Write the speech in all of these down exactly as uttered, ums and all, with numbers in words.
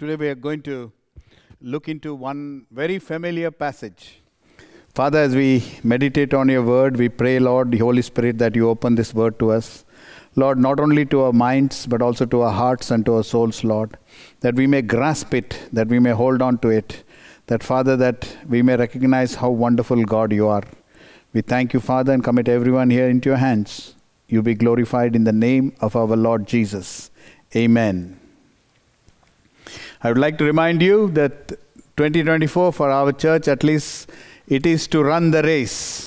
Today we are going to look into one very familiar passage. Father, as we meditate on your word, we pray, Lord, the Holy Spirit, that you open this word to us. Lord, not only to our minds, but also to our hearts and to our souls, Lord, that we may grasp it, that we may hold on to it, that, Father, that we may recognize how wonderful God you are. We thank you, Father, and commit everyone here into your hands. You be glorified in the name of our Lord Jesus. Amen. I would like to remind you that twenty twenty-four for our church, at least, it is to run the race.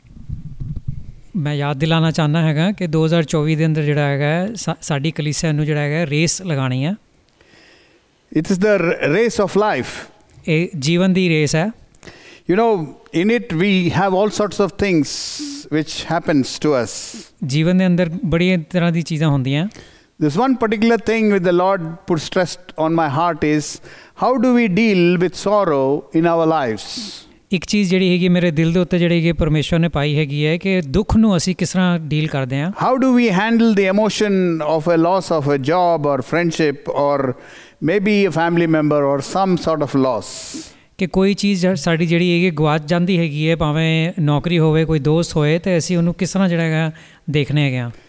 मैं याद दिलाना चाहना हैगा कि दो हज़ार चौबीस ਦੇ ਅੰਦਰ ਜਿਹੜਾ ਹੈਗਾ ਸਾ, ਸਾਡੀ ਕਲੀਸਿਆ ਨੂੰ ਜਿਹੜਾ ਹੈਗਾ ਰੇਸ ਲਗਾਣੀ ਹੈ. It is the race of life. ਇਹ ਜੀਵਨ ਦੀ ਰੇਸ ਹੈ. You know, in it we have all sorts of things which happens to us. ਜੀਵਨ ਦੇ ਅੰਦਰ ਬੜੀ ਤਰ੍ਹਾਂ ਦੀ ਚੀਜ਼ਾਂ ਹੁੰਦੀਆਂ. This one particular thing which the Lord put stress on my heart is how do we deal with sorrow in our lives? ਇੱਕ ਚੀਜ਼ ਜਿਹੜੀ ਹੈਗੀ ਮੇਰੇ ਦਿਲ ਦੇ ਉੱਤੇ ਜਿਹੜੀ ਹੈਗੀ ਪਰਮੇਸ਼ਵਰ ਨੇ ਪਾਈ ਹੈਗੀ ਹੈ ਕਿ ਦੁੱਖ ਨੂੰ ਅਸੀਂ ਕਿਸ ਤਰ੍ਹਾਂ ਡੀਲ ਕਰਦੇ ਹਾਂ. How do we handle the emotion of a loss of a job or friendship or maybe a family member or some sort of loss? ਕਿ ਕੋਈ ਚੀਜ਼ ਸਾਡੀ ਜਿਹੜੀ ਹੈਗੀ ਗਵਾਚ ਜਾਂਦੀ ਹੈਗੀ ਹੈ, ਭਾਵੇਂ ਨੌਕਰੀ ਹੋਵੇ, ਕੋਈ ਦੋਸਤ ਹੋਏ, ਤੇ ਅਸੀਂ ਉਹਨੂੰ ਕਿਸ ਤਰ੍ਹਾਂ ਜਿਹੜਾ ਹੈਗਾ ਦੇਖਣੇ ਹੈਗੇ ਆ.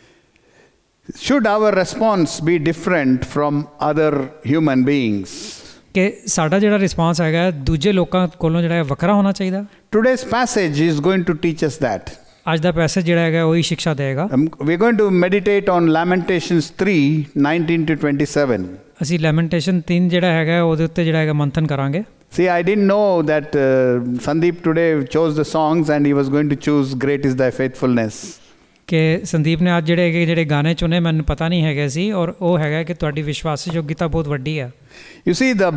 Should our response be different from other human beings? ਕਿ ਸਾਡਾ ਜਿਹੜਾ ਰਿਸਪਾਂਸ ਹੈਗਾ ਦੂਜੇ ਲੋਕਾਂ ਕੋਲੋਂ ਜਿਹੜਾ ਵੱਖਰਾ ਹੋਣਾ ਚਾਹੀਦਾ. Today's passage is going to teach us that. ਅੱਜ ਦਾ ਪੈਸੇਜ ਜਿਹੜਾ ਹੈਗਾ ਉਹੀ ਸਿੱਖਿਆ ਦੇਗਾ. Um, we're going to meditate on Lamentations three, nineteen to twenty-seven. ਅਸੀਂ ਲੈਮੈਂਟੇਸ਼ਨ ਤਿੰਨ ਜਿਹੜਾ ਹੈਗਾ ਉਹਦੇ ਉੱਤੇ ਜਿਹੜਾ ਹੈਗਾ ਮੰਥਨ ਕਰਾਂਗੇ. See, I didn't know that uh, Sandeep today chose the songs and he was going to choose Great is Thy Faithfulness. ਕਿ ਸੰਦੀਪ ਨੇ ਅੱਜ ਜਿਹੜੇ ਹੈਗੇ ਜਿਹੜੇ ਗਾਣੇ ਚੁਣੇ ਮੈਨੂੰ ਪਤਾ ਨਹੀਂ ਹੈਗਾ ਸੀ, ਔਰ ਉਹ ਹੈਗਾ ਕਿ ਤੁਹਾਡੀ ਵਿਸ਼ਵਾਸਯੋਗਤਾ ਬਹੁਤ ਵੱਡੀ ਹੈ. You see, the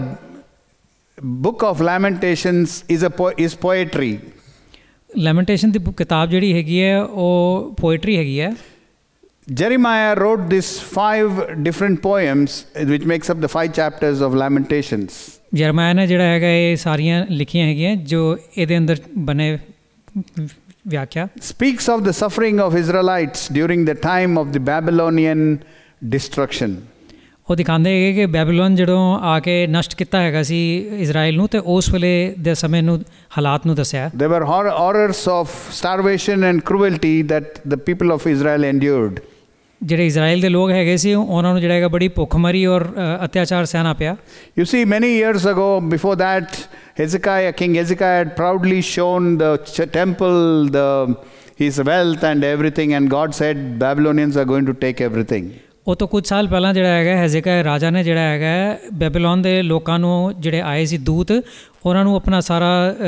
book of Lamentations is a po is poetry. ਲੈਮੈਂਟੇਸ਼ਨ ਦੀ ਕਿਤਾਬ ਜਿਹੜੀ ਹੈਗੀ ਹੈ ਉਹ ਪੋਇਟਰੀ ਹੈਗੀ ਹੈ. Jeremiah wrote these five different poems which makes up the five chapters of Lamentations. ਜਰਮਾਇਆ ਨੇ ਜਿਹੜਾ ਹੈਗਾ ਇਹ ਸਾਰੀਆਂ ਲਿਖੀਆਂ ਹੈਗੀਆਂ ਜੋ ਇਹਦੇ ਅੰਦਰ ਬਣੇ ਵਿਆਖਿਆ. Speaks of the suffering of Israelites during the time of the Babylonian destruction. ਉਹ ਦਿਖਾਉਂਦੇ ਹੈਗੇ ਕਿ ਬੈਬੀਲੋਨ ਜਦੋਂ ਆ ਕੇ ਨਸ਼ਟ ਕੀਤਾ ਹੈਗਾ ਸੀ ਇਜ਼ਰਾਈਲ ਨੂੰ, ਤੇ ਉਸ ਵੇਲੇ ਦੇ ਸਮੇਂ ਨੂੰ ਹਾਲਾਤ ਨੂੰ ਦੱਸਿਆ. There were horrors of starvation and cruelty that the people of Israel endured. ਜਿਹੜੇ ਇਜ਼ਰਾਈਲ ਦੇ ਲੋਕ ਹੈਗੇ ਸੀ ਉਹਨਾਂ ਨੂੰ ਜਿਹੜਾ ਹੈਗਾ ਬੜੀ ਭੁੱਖਮਰੀ ਔਰ ਅਤਿਆਚਾਰ ਸਹਿਣਾ ਪਿਆ. You see, many years ago, before that, Hezekiah, King Hezekiah had proudly shown the temple, the his wealth and everything, and God said Babylonians are going to take everything. ਉਹ ਤੋਂ ਕੁਝ ਸਾਲ ਪਹਿਲਾਂ ਜਿਹੜਾ ਹੈਗਾ ਹੈਜ਼ੇਕਿਯਾਹ ਰਾਜਾ ਨੇ ਜਿਹੜਾ ਹੈਗਾ ਬੈਬੀਲੋਨ ਦੇ ਲੋਕਾਂ ਨੂੰ ਜਿਹੜੇ ਆਏ ਸੀ ਦੂਤ, ਉਹਨਾਂ ਨੂੰ ਆਪਣਾ ਸਾਰਾ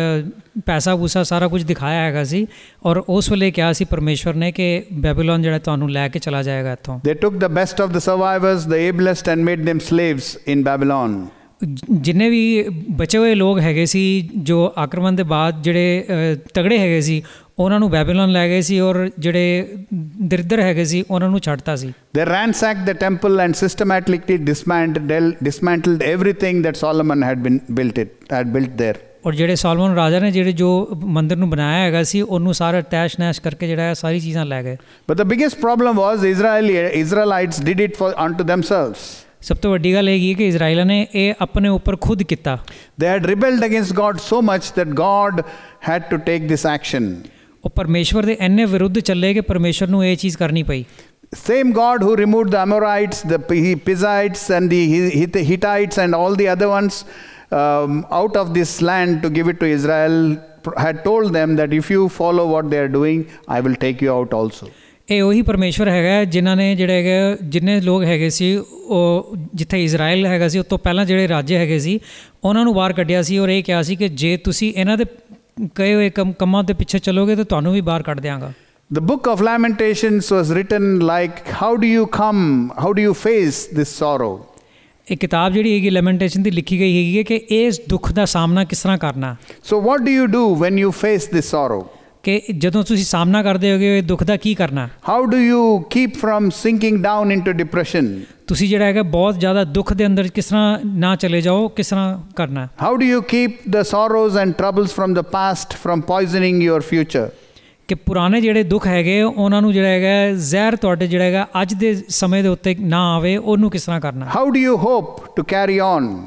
ਪੈਸਾ ਪੂਸਾ ਸਾਰਾ ਕੁਝ ਦਿਖਾਇਆ ਹੈਗਾ ਸੀ, ਔਰ ਉਸ ਵੇਲੇ ਕਿਹਾ ਸੀ ਪਰਮੇਸ਼ਵਰ ਨੇ ਕਿ ਬੈਬੀਲੋਨ ਜਿਹੜਾ ਤੁਹਾਨੂੰ ਲੈ ਕੇ ਚਲਾ ਜਾਏਗਾ ਇੱਥੋਂ. They took the best of the survivors, the ablest, and made them slaves in Babylon. ਜਿੰਨੇ ਵੀ ਬਚੇ ਹੋਏ ਲੋਕ ਹੈਗੇ ਸੀ ਜੋ ਆਕਰਮਣ ਦੇ ਬਾਅਦ ਜਿਹੜੇ ਤਗੜੇ ਹੈਗੇ ਸੀ ਉਹਨਾਂ ਨੂੰ ਬੈਬੀਲੋਨ ਲੈ ਗਏ ਸੀ, ਔਰ ਜਿਹੜੇ ਦਰਿਦਰ ਹੈਗੇ ਸੀ ਉਹਨਾਂ ਨੂੰ ਛੱਡਤਾ ਸੀ. They ransacked the temple and systematically dismantled dismantled everything that Solomon had been built it had built there. ਔਰ ਜਿਹੜੇ ਸੋਲੋਮਨ ਰਾਜਾ ਨੇ ਜਿਹੜੇ ਜੋ ਮੰਦਿਰ ਨੂੰ ਬਣਾਇਆ ਹੈਗਾ ਸੀ ਉਹਨੂੰ ਸਾਰਾ ਤੈਸ਼ ਨੈਸ਼ ਕਰਕੇ ਜਿਹੜਾ ਸਾਰੀ ਚੀਜ਼ਾਂ ਲੈ ਗਏ. But the biggest problem was Israeli Israelites did it for unto themselves. ਸਭ ਤੋਂ ਵੱਡੀ ਗੱਲ ਹੈਗੀ ਕਿ ਇਜ਼ਰਾਈਲਾਂ ਨੇ ਇਹ ਆਪਣੇ ਉੱਪਰ ਖੁਦ ਕੀਤਾ. They had rebelled against God so much that God had to take this action. ਉਹ ਪਰਮੇਸ਼ਵਰ ਦੇ ਇੰਨੇ ਵਿਰੁੱਧ ਚੱਲੇ ਕਿ ਪਰਮੇਸ਼ਵਰ ਨੂੰ ਇਹ ਚੀਜ਼ ਕਰਨੀ ਪਈ. Same God who removed the Amorites, the Pizzites and the Hittites and all the other ones um, out of this land to give it to Israel had told them that if you follow what they are doing, I will take you out also. ਇਹ ਉਹੀ ਪਰਮੇਸ਼ਵਰ ਹੈਗਾ ਜਿਨ੍ਹਾਂ ਨੇ ਜਿਹੜੇ ਹੈਗੇ ਜਿੰਨੇ ਲੋਕ ਹੈਗੇ ਸੀ ਉਹ ਜਿੱਥੇ ਇਜ਼ਰਾਈਲ ਹੈਗਾ ਸੀ ਉਸ ਤੋਂ ਪਹਿਲਾਂ ਜਿਹੜੇ ਰਾਜੇ ਹੈਗੇ ਸੀ ਉਹਨਾਂ ਨੂੰ ਬਾਹਰ ਕੱਢਿਆ ਸੀ, ਔਰ ਇਹ ਕਿਹਾ ਸੀ ਕਿ ਜੇ ਤੁਸੀਂ ਇਹਨਾਂ ਦੇ ਕਹੇ ਹੋਏ ਕੰਮ ਕੰਮਾਂ ਦੇ ਪਿੱਛੇ ਚੱਲੋਗੇ ਤਾਂ ਤੁਹਾਨੂੰ ਵੀ ਬਾਹਰ ਕੱਢ ਦਿਆਂਗਾ. The book of Lamentations was written like how do you come, how do you face this sorrow. ਇਹ ਕਿਤਾਬ ਜਿਹੜੀ ਹੈਗੀ ਲੈਮੈਂਟੇਸ਼ਨ ਦੀ ਲਿਖੀ ਗਈ ਹੈਗੀ ਹੈ ਕਿ ਇਸ ਦੁੱਖ ਦਾ ਸਾਹਮਣਾ ਕਿਸ ਤਰ੍ਹਾਂ ਕਰਨਾ. So what do you do when you face this sorrow? ਕਿ ਜਦੋਂ ਤੁਸੀਂ ਸਾਹਮਣਾ ਕਰਦੇ ਹੋਗੇ ਦੁੱਖ ਦਾ ਕੀ ਕਰਨਾ. How do you keep from sinking down into depression? ਤੁਸੀਂ ਜਿਹੜਾ ਹੈਗਾ ਬਹੁਤ ਜ਼ਿਆਦਾ ਦੁੱਖ ਦੇ ਅੰਦਰ ਕਿਸ ਤਰ੍ਹਾਂ ਨਾ ਚਲੇ ਜਾਓ, ਕਿਸ ਤਰ੍ਹਾਂ ਕਰਨਾ. How do you keep the sorrows and troubles from the past from poisoning your future? ਕਿ ਪੁਰਾਣੇ ਜਿਹੜੇ ਦੁੱਖ ਹੈਗੇ ਉਹਨਾਂ ਨੂੰ ਜਿਹੜਾ ਹੈਗਾ ਜ਼ਹਿਰ ਤੁਹਾਡੇ ਜਿਹੜਾ ਹੈਗਾ ਅੱਜ ਦੇ ਸਮੇਂ ਦੇ ਉੱਤੇ ਨਾ ਆਵੇ, ਉਹਨੂੰ ਕਿਸ ਤਰ੍ਹਾਂ ਕਰਨਾ. How do you hope to carry on?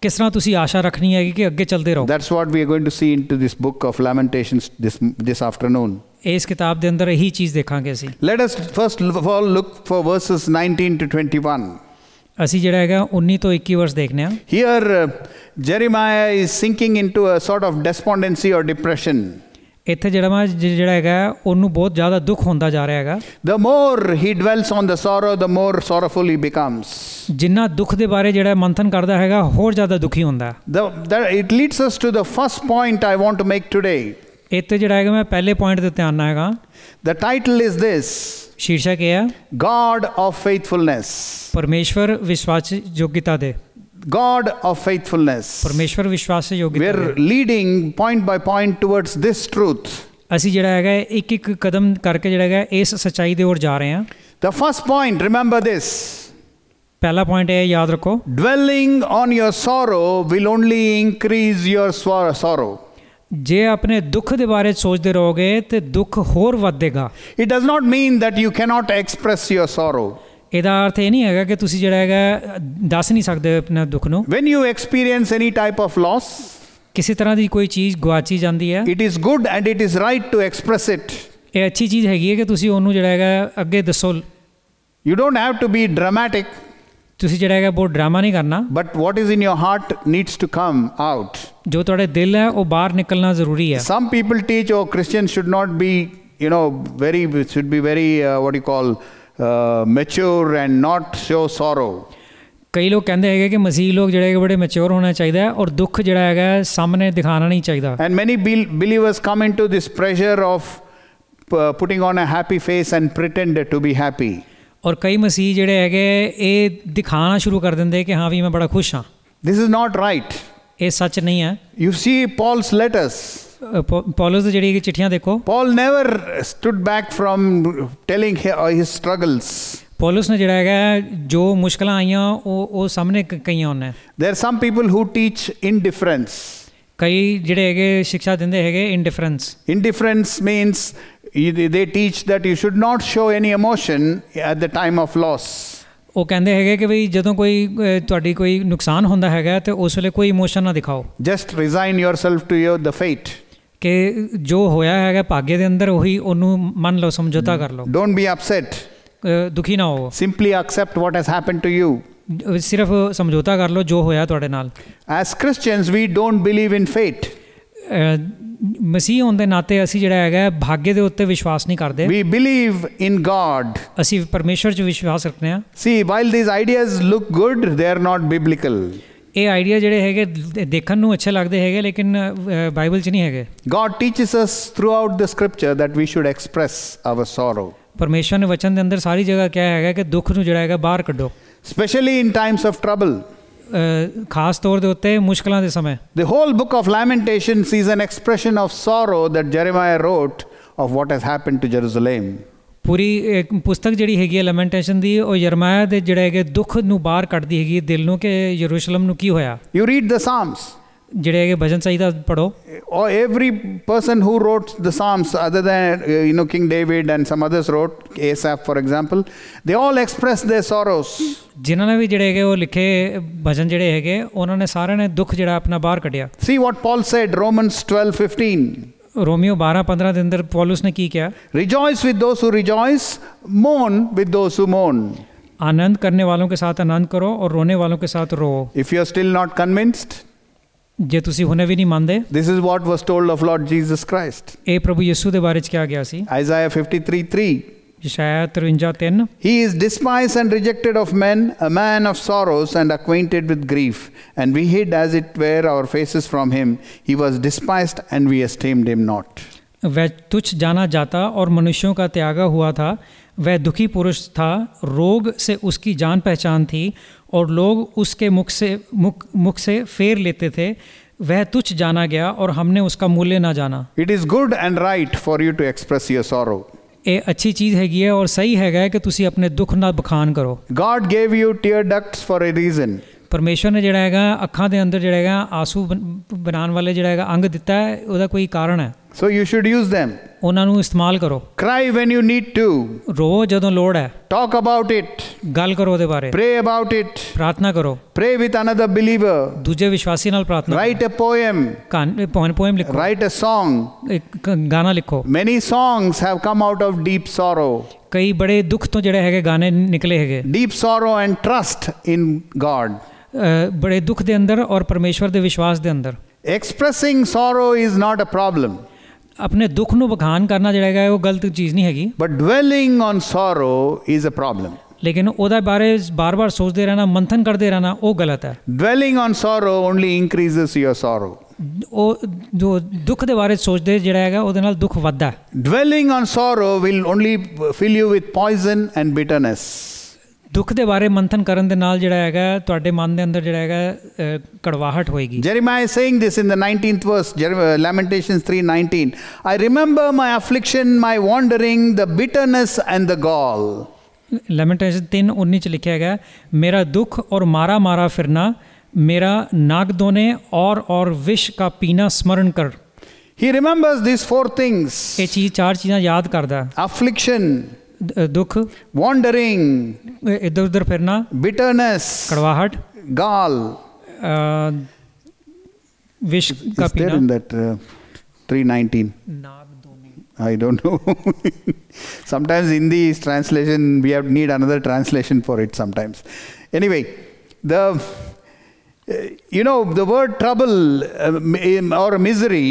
ਕਿਸ ਤਰ੍ਹਾਂ ਤੁਸੀਂ ਆਸ਼ਾ ਰੱਖਣੀ ਹੈ ਕਿ ਅੱਗੇ ਚੱਲਦੇ ਰਹੋ। That's what we are going to see into this book of Lamentations this this afternoon. ਇਸ ਕਿਤਾਬ ਦੇ ਅੰਦਰ ਇਹੀ ਚੀਜ਼ ਦੇਖਾਂਗੇ ਅਸੀਂ। Let us first of all look for verses nineteen to twenty-one. ਅਸੀਂ ਜਿਹੜਾ ਹੈਗਾ ਉੱਨੀ ਤੋਂ ਇੱਕੀ ਵਰਸ ਦੇਖਦੇ ਹਾਂ। Here uh, Jeremiah is sinking into a sort of despondency or depression. ਇੱਥੇ ਜਿਹੜਾ ਜਿਹੜਾ ਹੈਗਾ ਉਹਨੂੰ ਬਹੁਤ ਜ਼ਿਆਦਾ ਦੁੱਖ ਹੁੰਦਾ ਜਾ ਰਿਹਾ ਹੈਗਾ। The more he dwells on the sorrow, the more sorrowful he becomes. ਜਿੰਨਾ ਦੁੱਖ ਦੇ ਬਾਰੇ ਜਿਹੜਾ ਮੰਥਨ ਕਰਦਾ ਹੈਗਾ ਹੋਰ ਜ਼ਿਆਦਾ ਦੁਖੀ ਹੁੰਦਾ। The, the, it leads us to the first point I want to make today. ਇੱਥੇ ਜਿਹੜਾ ਹੈਗਾ ਮੈਂ ਪਹਿਲੇ ਪੁਆਇੰਟ ਤੇ ਧਿਆਨ ਨਾਲ ਹੈਗਾ। The title is this. ਸ਼ੀਰਸ਼ਕ ਇਹ ਹੈ God of faithfulness. ਪਰਮੇਸ਼ਵਰ ਵਿਸ਼ਵਾਸ ਯੋਗਤਾ ਦੇ। God of faithfulness. ਪਰਮੇਸ਼ਵਰ ਵਿਸ਼ਵਾਸ ਯੋਗਤਾ। We are leading point by point towards this truth. ਅਸੀਂ ਜਿਹੜਾ ਹੈਗਾ ਇੱਕ ਇੱਕ ਕਦਮ ਕਰਕੇ ਜਿਹੜਾ ਹੈਗਾ ਇਸ ਸੱਚਾਈ ਦੇ ओर ਜਾ ਰਹੇ ਹਾਂ। The first point, remember this. ਪਹਿਲਾ ਪੁਆਇੰਟ ਇਹ ਯਾਦ ਰੱਖੋ। Dwelling on your sorrow will only increase your sorrow. ਜੇ ਆਪਣੇ ਦੁੱਖ ਦੇ ਬਾਰੇ ਸੋਚਦੇ ਰਹੋਗੇ ਤੇ ਦੁੱਖ ਹੋਰ ਵਧੇਗਾ। It does not mean that you cannot express your sorrow. ਇਹਦਾ ਅਰਥ ਇਹ ਨਹੀਂ ਹੈਗਾ ਕਿ ਤੁਸੀਂ ਜਿਹੜਾ ਹੈਗਾ ਦੱਸ ਨਹੀਂ ਸਕਦੇ ਆਪਣੇ ਦੁੱਖ ਨੂੰ। When you experience any type of loss, ਕਿਸੇ ਤਰ੍ਹਾਂ ਦੀ ਕੋਈ ਚੀਜ਼ ਗਵਾਚੀ ਜਾਂਦੀ ਹੈ, it is good and it is right to express it. ਇਹ ਅੱਛੀ ਚੀਜ਼ ਹੈਗੀ ਹੈ ਕਿ ਤੁਸੀਂ ਉਹਨੂੰ ਜਿਹੜਾ ਹੈਗਾ ਅੱਗੇ ਦੱਸੋ। You don't have to be dramatic. ਤੁਸੀਂ ਜਿਹੜਾ ਹੈਗਾ ਬਹੁਤ ਡਰਾਮਾ ਨਹੀਂ ਕਰਨਾ। But what is in your heart needs to come out. ਜੋ ਤੁਹਾਡੇ ਦਿਲ ਹੈ ਉਹ ਬਾਹਰ ਨਿਕਲਣਾ ਜ਼ਰੂਰੀ ਹੈ। Some people teach, oh, Christians should not be, you know, very should be very uh, what do you call uh, mature and not show sorrow. ਕਈ ਲੋਕ ਕਹਿੰਦੇ ਹੈਗੇ ਕਿ ਮਸੀਹ ਲੋਕ ਜਿਹੜੇ ਬੜੇ ਮੈਚੁਰ ਹੋਣਾ ਚਾਹੀਦਾ ਹੈ ਔਰ ਦੁੱਖ ਜਿਹੜਾ ਹੈਗਾ ਸਾਹਮਣੇ ਦਿਖਾਣਾ ਨਹੀਂ ਚਾਹੀਦਾ। And many believers come into this pressure of uh, putting on a happy face and pretend to be happy. ਔਰ ਕਈ ਮਸੀਹ ਜਿਹੜੇ ਹੈਗੇ ਇਹ ਦਿਖਾਣਾ ਸ਼ੁਰੂ ਕਰ ਦਿੰਦੇ ਕਿ ਹਾਂ ਵੀ ਮੈਂ ਬੜਾ ਖੁਸ਼ ਹਾਂ। This is not right. ਇਹ ਸੱਚ ਨਹੀਂ ਹੈ। You see Paul's letters. Paulus ਦੀ ਜਿਹੜੀ ਚਿੱਠੀਆਂ ਦੇਖੋ। Paul never stood back from telling his struggles. Paulus ਨੇ ਜਿਹੜਾ ਹੈਗਾ ਜੋ ਮੁਸ਼ਕਲਾਂ ਆਈਆਂ ਉਹ ਉਹ ਸਾਹਮਣੇ ਕਈਆਂ ਉਹਨੇ। There are some people who teach indifference. ਕਈ ਜਿਹੜੇ ਹੈਗੇ ਸਿੱਖਿਆ ਦਿੰਦੇ ਹੈਗੇ indifference. Indifference means they teach that you should not show any emotion at the time of loss. ਉਹ ਕਹਿੰਦੇ ਹੈਗੇ ਕਿ ਵੀ ਜਦੋਂ ਕੋਈ ਤੁਹਾਡੀ ਕੋਈ ਨੁਕਸਾਨ ਹੁੰਦਾ ਹੈਗਾ ਤੇ ਉਸ ਵੇਲੇ ਕੋਈ ਇਮੋਸ਼ਨ ਨਾ ਦਿਖਾਓ। Just resign yourself to your the fate. ਕਿ ਜੋ ਹੋਇਆ ਹੈਗਾ ਭਾਗਯ ਦੇ ਅੰਦਰ ਉਹੀ ਉਹਨੂੰ ਮੰਨ ਲਓ, ਸਮਝੌਤਾ ਕਰ ਲਓ। Don't be upset. ਦੁਖੀ ਨਾ ਹੋ। Simply accept what has happened to you. ਸਿਰਫ ਸਮਝੌਤਾ ਕਰ ਲਓ ਜੋ ਹੋਇਆ ਤੁਹਾਡੇ ਨਾਲ। As Christians we don't believe in fate. ਮਸੀਹ ਹੋਣ ਦੇ ਨਾਤੇ ਅਸੀਂ ਜਿਹੜਾ ਹੈਗਾ ਭਾਗਯ ਦੇ ਉੱਤੇ ਵਿਸ਼ਵਾਸ ਨਹੀਂ ਕਰਦੇ। We believe in God. ਅਸੀਂ ਪਰਮੇਸ਼ਵਰ 'ਚ ਵਿਸ਼ਵਾਸ ਰੱਖਦੇ ਹਾਂ। See, while these ideas look good, they are not biblical. ਇਹ ਆਈਡੀਆ ਜਿਹੜੇ ਹੈਗੇ ਦੇਖਣ ਨੂੰ ਅੱਛੇ ਲੱਗਦੇ ਹੈਗੇ ਲੇਕਿਨ ਬਾਈਬਲ 'ਚ ਨਹੀਂ ਹੈਗੇ। God teaches us throughout the scripture that we should express our sorrow. ਪਰਮੇਸ਼ਵਰ ਨੇ ਵਚਨ ਦੇ ਅੰਦਰ ਸਾਰੀ ਜਗ੍ਹਾ ਕਿਹਾ ਹੈਗਾ ਕਿ ਦੁੱਖ ਨੂੰ ਜਿਹੜਾ ਹੈਗਾ ਬਾਹਰ ਕੱਢੋ। Especially in times of trouble. ਖਾਸ ਤੌਰ ਦੇ ਉੱਤੇ ਮੁਸ਼ਕਲਾਂ ਦੇ ਸਮੇਂ। The whole book of Lamentations is an expression of sorrow that Jeremiah wrote of what has happened to Jerusalem. ਪੂਰੀ ਪੁਸਤਕ ਜਿਹੜੀ ਹੈਗੀ ਹੈ ਲੈਮੈਂਟੇਸ਼ਨ ਦੀ ਉਹ ਯਰਮਾਇਆ ਦੇ ਜਿਹੜੇ ਹੈਗੇ ਦੁੱਖ ਨੂੰ ਬਾਹਰ ਕੱਢਦੀ ਹੈਗੀ ਦਿਲ ਨੂੰ ਕਿ ਯਰੂਸ਼ਲਮ ਨੂੰ ਕੀ ਹੋਇਆ। You read the Psalms. ਜਿਹੜੇ ਹੈਗੇ ਭਜਨ ਸੰਹਿਤਾ ਪੜੋ। Or every person who wrote the Psalms other than uh, you know King David and some others wrote, Asaph for example, they all expressed their sorrows. ਜਿਨ੍ਹਾਂ ਨੇ ਵੀ ਜਿਹੜੇ ਹੈਗੇ ਉਹ ਲਿਖੇ ਭਜਨ ਜਿਹੜੇ ਹੈਗੇ ਉਹਨਾਂ ਨੇ ਸਾਰਿਆਂ ਨੇ ਦੁੱਖ ਜਿਹੜਾ ਆਪਣਾ ਬਾਹਰ ਕੱਢਿਆ। See what Paul said, Romans twelve fifteen. रोमियो बारह पंद्रह के अंदर पौलुस ने की क्या? Rejoice with those who rejoice, mourn with those who mourn. आनंद करने वालों के साथ आनंद करो और रोने वालों के साथ रो। If you are still not convinced, जे तुसी हुने भी नहीं मानदे, this is what was told of Lord Jesus Christ. ए प्रभु यीशु दे बारे च क्या गया सी? Isaiah fifty-three three. यशायाह तिरवंजा तीन. He is despised and rejected of men, a man of sorrows and acquainted with grief, and we hid as it were our faces from him. He was despised and we esteemed him not. वह तुच्छ जाना जाता और मनुष्यों का त्यागा हुआ था। वह दुखी पुरुष था, रोग से उसकी जान पहचान थी और लोग उसके मुख से मुख मुख से फेर लेते थे। वह तुच्छ जाना गया और हमने उसका मूल्य ना जाना। It is good and right for you to express your sorrow. ਇਹ ਅੱਛੀ ਚੀਜ਼ ਹੈਗੀ ਹੈ ਔਰ ਸਹੀ ਹੈਗਾ ਕਿ ਤੁਸੀਂ ਆਪਣੇ ਦੁੱਖ ਨਾਲ ਬਖਾਨ ਕਰੋ। God gave you tear ducts for a reason. ਪਰਮੇਸ਼ਵਰ ਨੇ ਜਿਹੜਾ ਹੈਗਾ ਅੱਖਾਂ ਦੇ ਅੰਦਰ ਜਿਹੜਾ ਹੈਗਾ ਆਂਸੂ ਬਣਾਉਣ ਵਾਲੇ ਜਿਹੜਾ ਹੈਗਾ ਅੰਗ ਦਿੱਤਾ ਹੈ ਉਹਦਾ ਕੋਈ ਕਾਰਨ ਹੈ। So you should use them. ਉਹਨਾਂ ਨੂੰ ਇਸਤੇਮਾਲ ਕਰੋ। Cry when you need to. ਰੋ ਜਦੋਂ ਲੋੜ ਹੈ। Talk about it. ਗੱਲ ਕਰੋ ਉਹਦੇ ਬਾਰੇ। Pray about it. ਪ੍ਰਾਰਥਨਾ ਕਰੋ। Pray with another believer. ਦੂਜੇ ਵਿਸ਼ਵਾਸੀ ਨਾਲ ਪ੍ਰਾਰਥਨਾ ਕਰੋ। Write a poem. Poem poem ਲਿਖੋ। Write a song. ਇੱਕ ਗਾਣਾ ਲਿਖੋ। Many songs have come out of deep sorrow. ਕਈ ਬੜੇ ਦੁੱਖ ਤੋਂ ਜਿਹੜੇ ਹੈਗੇ ਗਾਣੇ ਨਿਕਲੇ ਹੈਗੇ। Deep sorrow and trust in God. ਬੜੇ ਦੁੱਖ ਦੇ ਅੰਦਰ ਔਰ ਪਰਮੇਸ਼ਵਰ ਦੇ ਵਿਸ਼ਵਾਸ ਦੇ ਅੰਦਰ। Expressing sorrow is not a problem. ਆਪਣੇ ਦੁੱਖ ਨੂੰ ਬਖਾਨ ਕਰਨਾ ਜਿਹੜਾ ਹੈਗਾ ਉਹ ਗਲਤ ਚੀਜ਼ ਨਹੀਂ ਹੈਗੀ। But dwelling on sorrow is a problem. ਲੇਕਿਨ ਉਹਦੇ ਬਾਰੇ ਬਾਰ-ਬਾਰ ਸੋਚਦੇ ਰਹਿਣਾ, ਮੰਥਨ ਕਰਦੇ ਰਹਿਣਾ ਉਹ ਗਲਤ ਹੈ। Dwelling on sorrow only increases your sorrow. ਉਹ ਜੋ ਦੁੱਖ ਦੇ ਬਾਰੇ ਸੋਚਦੇ ਜਿਹੜਾ ਹੈਗਾ ਉਹਦੇ ਨਾਲ ਦੁੱਖ ਵੱਧਦਾ ਹੈ। Dwelling on sorrow will only fill you with poison and bitterness. ਦੁੱਖ ਦੇ ਬਾਰੇ ਮੰਥਨ ਕਰਨ ਦੇ ਨਾਲ ਜਿਹੜਾ ਹੈਗਾ ਤੁਹਾਡੇ ਮਨ ਦੇ ਅੰਦਰ ਜਿਹੜਾ ਹੈਗਾ ਕੜਵਾਹਟ ਹੋਏਗੀ। Jeremiah is saying this in the nineteenth verse, Lamentations three nineteen. I remember my affliction, my wandering, the bitterness and the gall. Lamentations तीन उन्नीस ਚ ਲਿਖਿਆ ਹੈਗਾ ਮੇਰਾ ਦੁੱਖ और मारा मारा फिरना, मेरा नाक दोने और और विष का पीना स्मरण कर। He remembers these four things. ਇਹ ਚੀਜ਼ ਚਾਰ ਚੀਜ਼ਾਂ ਯਾਦ ਕਰਦਾ। Affliction, दुख, wandering, इधर उधर फिरना, bitterness, कड़वाहट, gall, विष का is पीना। there in that uh, three nineteen? I don't know. Sometimes in the translation we have need another translation for it sometimes. Anyway, the uh, you know the word trouble uh, or misery,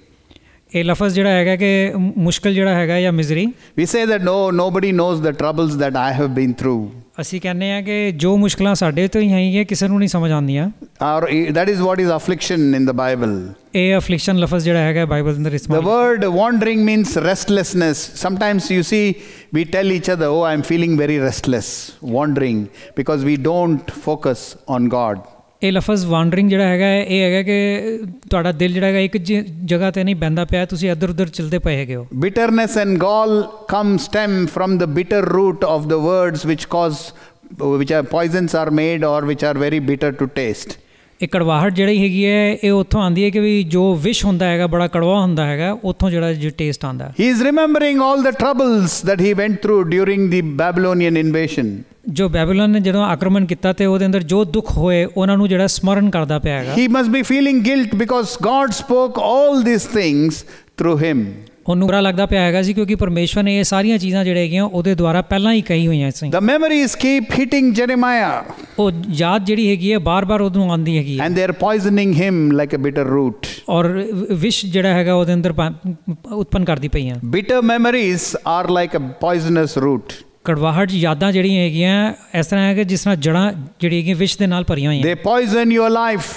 ਇਹ ਲਫ਼ਜ਼ ਜਿਹੜਾ ਹੈਗਾ ਕਿ ਮੁਸ਼ਕਿਲ ਜਿਹੜਾ ਹੈਗਾ ਜਾਂ ਮਿਜ਼ਰੀ, we say that no nobody knows the troubles that I have been through. ਅਸੀਂ ਕਹਿੰਦੇ ਆ ਕਿ ਜੋ ਮੁਸ਼ਕਲਾਂ ਸਾਡੇ ਤੋਂ ਹੀ ਹੈਗੀਆਂ ਕਿਸੇ ਨੂੰ ਨਹੀਂ ਸਮਝ ਆਉਂਦੀਆਂ। Or that is what is affliction in the Bible. ਇਹ ਅਫਲਿਕਸ਼ਨ ਲਫ਼ਜ਼ ਜਿਹੜਾ ਹੈਗਾ ਬਾਈਬਲ ਦੇ ਅੰਦਰ ਇਸਤੇਮਾਲ। The word wandering means restlessness. Sometimes you see we tell each other, oh, I am feeling very restless, wandering, because we don't focus on God. ਇਹ ਲਫ਼ਜ਼ wandering ਜਿਹੜਾ ਹੈਗਾ ਇਹ ਹੈਗਾ ਕਿ ਤੁਹਾਡਾ ਦਿਲ ਜਿਹੜਾ ਹੈਗਾ ਇੱਕ ਜਗ੍ਹਾ ਤੇ ਨਹੀਂ ਬਹਿੰਦਾ ਪਿਆ, ਤੁਸੀਂ ਇੱਧਰ ਉੱਧਰ ਚਲਦੇ ਪਏ ਹੈਗੇ ਹੋ। Bitterness and gall come stem from the bitter root of the words which cause, which are poisons are made or which are very bitter to taste. ਇਹ ਕੜਵਾਹਟ ਜਿਹੜੀ ਹੈਗੀ ਹੈ ਇਹ ਉੱਥੋਂ ਆਉਂਦੀ ਹੈ ਕਿ ਵੀ ਜੋ ਵਿਸ਼ ਹੁੰਦਾ ਹੈਗਾ ਬੜਾ ਕੜਵਾ ਹੁੰਦਾ ਹੈਗਾ, ਉੱਥੋਂ ਜਿਹੜਾ ਜੋ ਟੇਸਟ ਆਉਂਦਾ। He is remembering all the troubles that he went through during the Babylonian invasion. ਜੋ ਬੈਬੀਲੋਨ ਨੇ ਜਦੋਂ ਆਕਰਮਣ ਕੀਤਾ ਤੇ ਉਹਦੇ ਅੰਦਰ ਜੋ ਦੁੱਖ ਹੋਏ ਉਹਨਾਂ ਨੂੰ ਜਿਹੜਾ ਸਮਰਨ ਕਰਦਾ ਪਿਆ ਹੈਗਾ। He must be feeling guilt because God spoke all these things through him. ਉਹਨੂੰ ਬੁਰਾ ਲੱਗਦਾ ਪਿਆ ਹੈਗਾ ਸੀ ਕਿਉਂਕਿ ਪਰਮੇਸ਼ਵਰ ਨੇ ਇਹ ਸਾਰੀਆਂ ਚੀਜ਼ਾਂ ਜਿਹੜੇ ਹੈਗੀਆਂ ਉਹਦੇ ਦੁਆਰਾ ਪਹਿਲਾਂ ਹੀ ਕਹੀ ਹੋਈਆਂ ਸੀ। The memories keep hitting Jeremiah. ਉਹ ਯਾਦ ਜਿਹੜੀ ਹੈਗੀ ਹੈ ਬਾਰ-ਬਾਰ ਉਹਨੂੰ ਆਉਂਦੀ ਹੈਗੀ ਹੈ। And they are poisoning him like a bitter root. ਔਰ ਵਿਸ਼ ਜਿਹੜਾ ਹੈਗਾ ਉਹਦੇ ਅੰਦਰ ਉਤਪੰਨ ਕਰਦੀ ਪਈਆਂ। Bitter memories are like a poisonous root. ਕੜਵਾਹਟ ਯਾਦਾਂ ਜਿਹੜੀਆਂ ਹੈਗੀਆਂ ਇਸ ਤਰ੍ਹਾਂ ਹੈ ਕਿ ਜਿਸ ਤਰ੍ਹਾਂ ਜੜ੍ਹਾਂ ਜਿਹੜੀ ਹੈਗੀਆਂ ਵਿਸ਼ ਦੇ ਨਾਲ ਭਰੀਆਂ ਹੋਈਆਂ। They poison your life.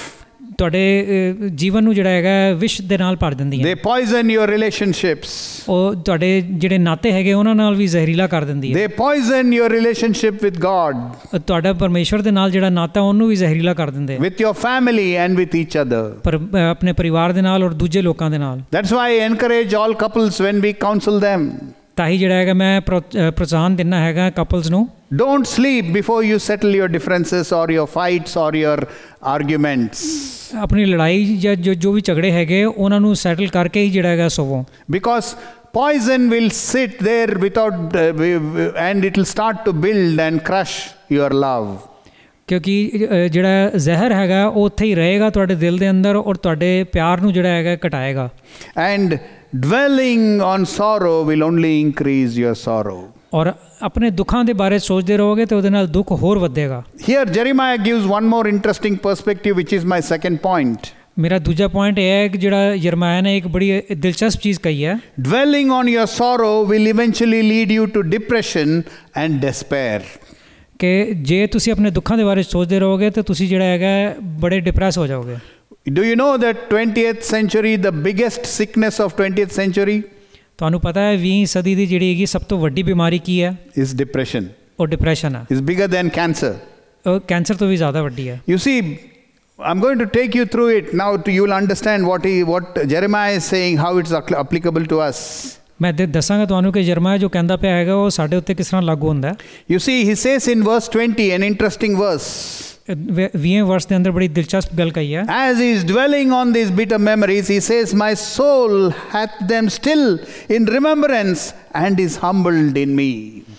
ਤੁਹਾਡੇ ਜੀਵਨ ਨੂੰ ਜਿਹੜਾ ਹੈਗਾ ਵਿਸ਼ ਦੇ ਨਾਲ ਭਰ ਦਿੰਦੀਆਂ। They poison your relationships. ਉਹ ਤੁਹਾਡੇ ਜਿਹੜੇ ਨਾਤੇ ਹੈਗੇ ਉਹਨਾਂ ਨਾਲ ਵੀ ਜ਼ਹਿਰੀਲਾ ਕਰ ਦਿੰਦੀ ਹੈ। They poison your relationship with God. ਤੁਹਾਡਾ ਪਰਮੇਸ਼ਵਰ ਦੇ ਨਾਲ ਜਿਹੜਾ ਨਾਤਾ ਉਹਨੂੰ ਵੀ ਜ਼ਹਿਰੀਲਾ ਕਰ ਦਿੰਦੇ। With your family and with each other. ਪਰ ਆਪਣੇ ਪਰਿਵਾਰ ਦੇ ਨਾਲ ਔਰ ਦੂਜੇ ਲੋਕਾਂ ਦੇ ਨਾਲ। That's why I encourage all couples when we counsel them. ਤਾਂ ਹੀ ਜਿਹੜਾ ਹੈਗਾ ਮੈਂ ਪ੍ਰੋਤਸਾਹਨ ਦਿੰਦਾ ਹੈਗਾ ਕਪਲਸ ਨੂੰ। Don't sleep before you settle your differences or your fights or your arguments. ਆਪਣੀ ਲੜਾਈ ਜਾਂ ਜੋ ਜੋ ਵੀ ਝਗੜੇ ਹੈਗੇ ਉਹਨਾਂ ਨੂੰ ਸੈਟਲ ਕਰਕੇ ਹੀ ਜਿਹੜਾ ਹੈਗਾ ਸੋਵੋ। Because poison will sit there without uh, and it will start to build and crush your love. ਕਿਉਂਕਿ ਜਿਹੜਾ ਜ਼ਹਿਰ ਹੈਗਾ ਉਹ ਉੱਥੇ ਹੀ ਰਹੇਗਾ ਤੁਹਾਡੇ ਦਿਲ ਦੇ ਅੰਦਰ ਔਰ ਤੁਹਾਡੇ ਪਿਆਰ ਨੂੰ ਜਿਹੜਾ ਹੈਗਾ ਘਟਾਏਗਾ। And dwelling on sorrow will only increase your sorrow. ਔਰ ਆਪਣੇ ਦੁੱਖਾਂ ਦੇ ਬਾਰੇ ਸੋਚਦੇ ਰਹੋਗੇ ਤੇ ਉਹਦੇ ਨਾਲ ਦੁੱਖ ਹੋਰ ਵਧੇਗਾ। Here Jeremiah gives one more interesting perspective which is my second point. ਮੇਰਾ ਦੂਜਾ ਪੁਆਇੰਟ ਇਹ ਹੈ ਕਿ ਜਿਹੜਾ ਯਰਮਾਇਆ ਨੇ ਇੱਕ ਬੜੀ ਦਿਲਚਸਪ ਚੀਜ਼ ਕਹੀ ਹੈ। Dwelling on your sorrow will eventually lead you to depression and despair. ਕਿ ਜੇ ਤੁਸੀਂ ਆਪਣੇ ਦੁੱਖਾਂ ਦੇ ਬਾਰੇ ਸੋਚਦੇ ਰਹੋਗੇ ਤੇ ਤੁਸੀਂ ਜਿਹੜਾ ਹੈਗਾ ਬੜੇ ਡਿਪਰੈਸ ਹੋ ਜਾਓਗੇ। Do you know that twentieth century, the biggest sickness of twentieth century? ਤੁਹਾਨੂੰ ਪਤਾ ਹੈ ਵੀਹਵੀਂ ਸਦੀ ਦੀ ਜਿਹੜੀ ਹੈਗੀ ਸਭ ਤੋਂ ਵੱਡੀ ਬਿਮਾਰੀ ਕੀ ਹੈ? Is depression. ਉਹ ਡਿਪਰੈਸ਼ਨ ਹੈ। Is bigger than cancer. ਉਹ ਕੈਂਸਰ ਤੋਂ ਵੀ ਜ਼ਿਆਦਾ ਵੱਡੀ ਹੈ। You see, I'm going to take you through it now. To you will understand what he, what Jeremiah is saying, how it's applicable to us. ਮੈਂ ਦੱਸਾਂਗਾ ਤੁਹਾਨੂੰ ਕਿ ਯਰਮਾਇਆ ਜੋ ਕਹਿੰਦਾ ਪਿਆ ਹੈਗਾ ਉਹ ਸਾਡੇ ਉੱਤੇ ਕਿਸ ਤਰ੍ਹਾਂ ਲਾਗੂ ਹੁੰਦਾ ਹੈ। You see, he says in verse twenty, an interesting verse. ਵੀਹ ਵਰਸ ਦੇ ਅੰਦਰ ਬੜੀ ਦਿਲਚਸਪ ਗੱਲ ਕਹੀ ਹੈ। As he is dwelling on these bitter memories, he says, my soul hath them still in remembrance and is humbled in me.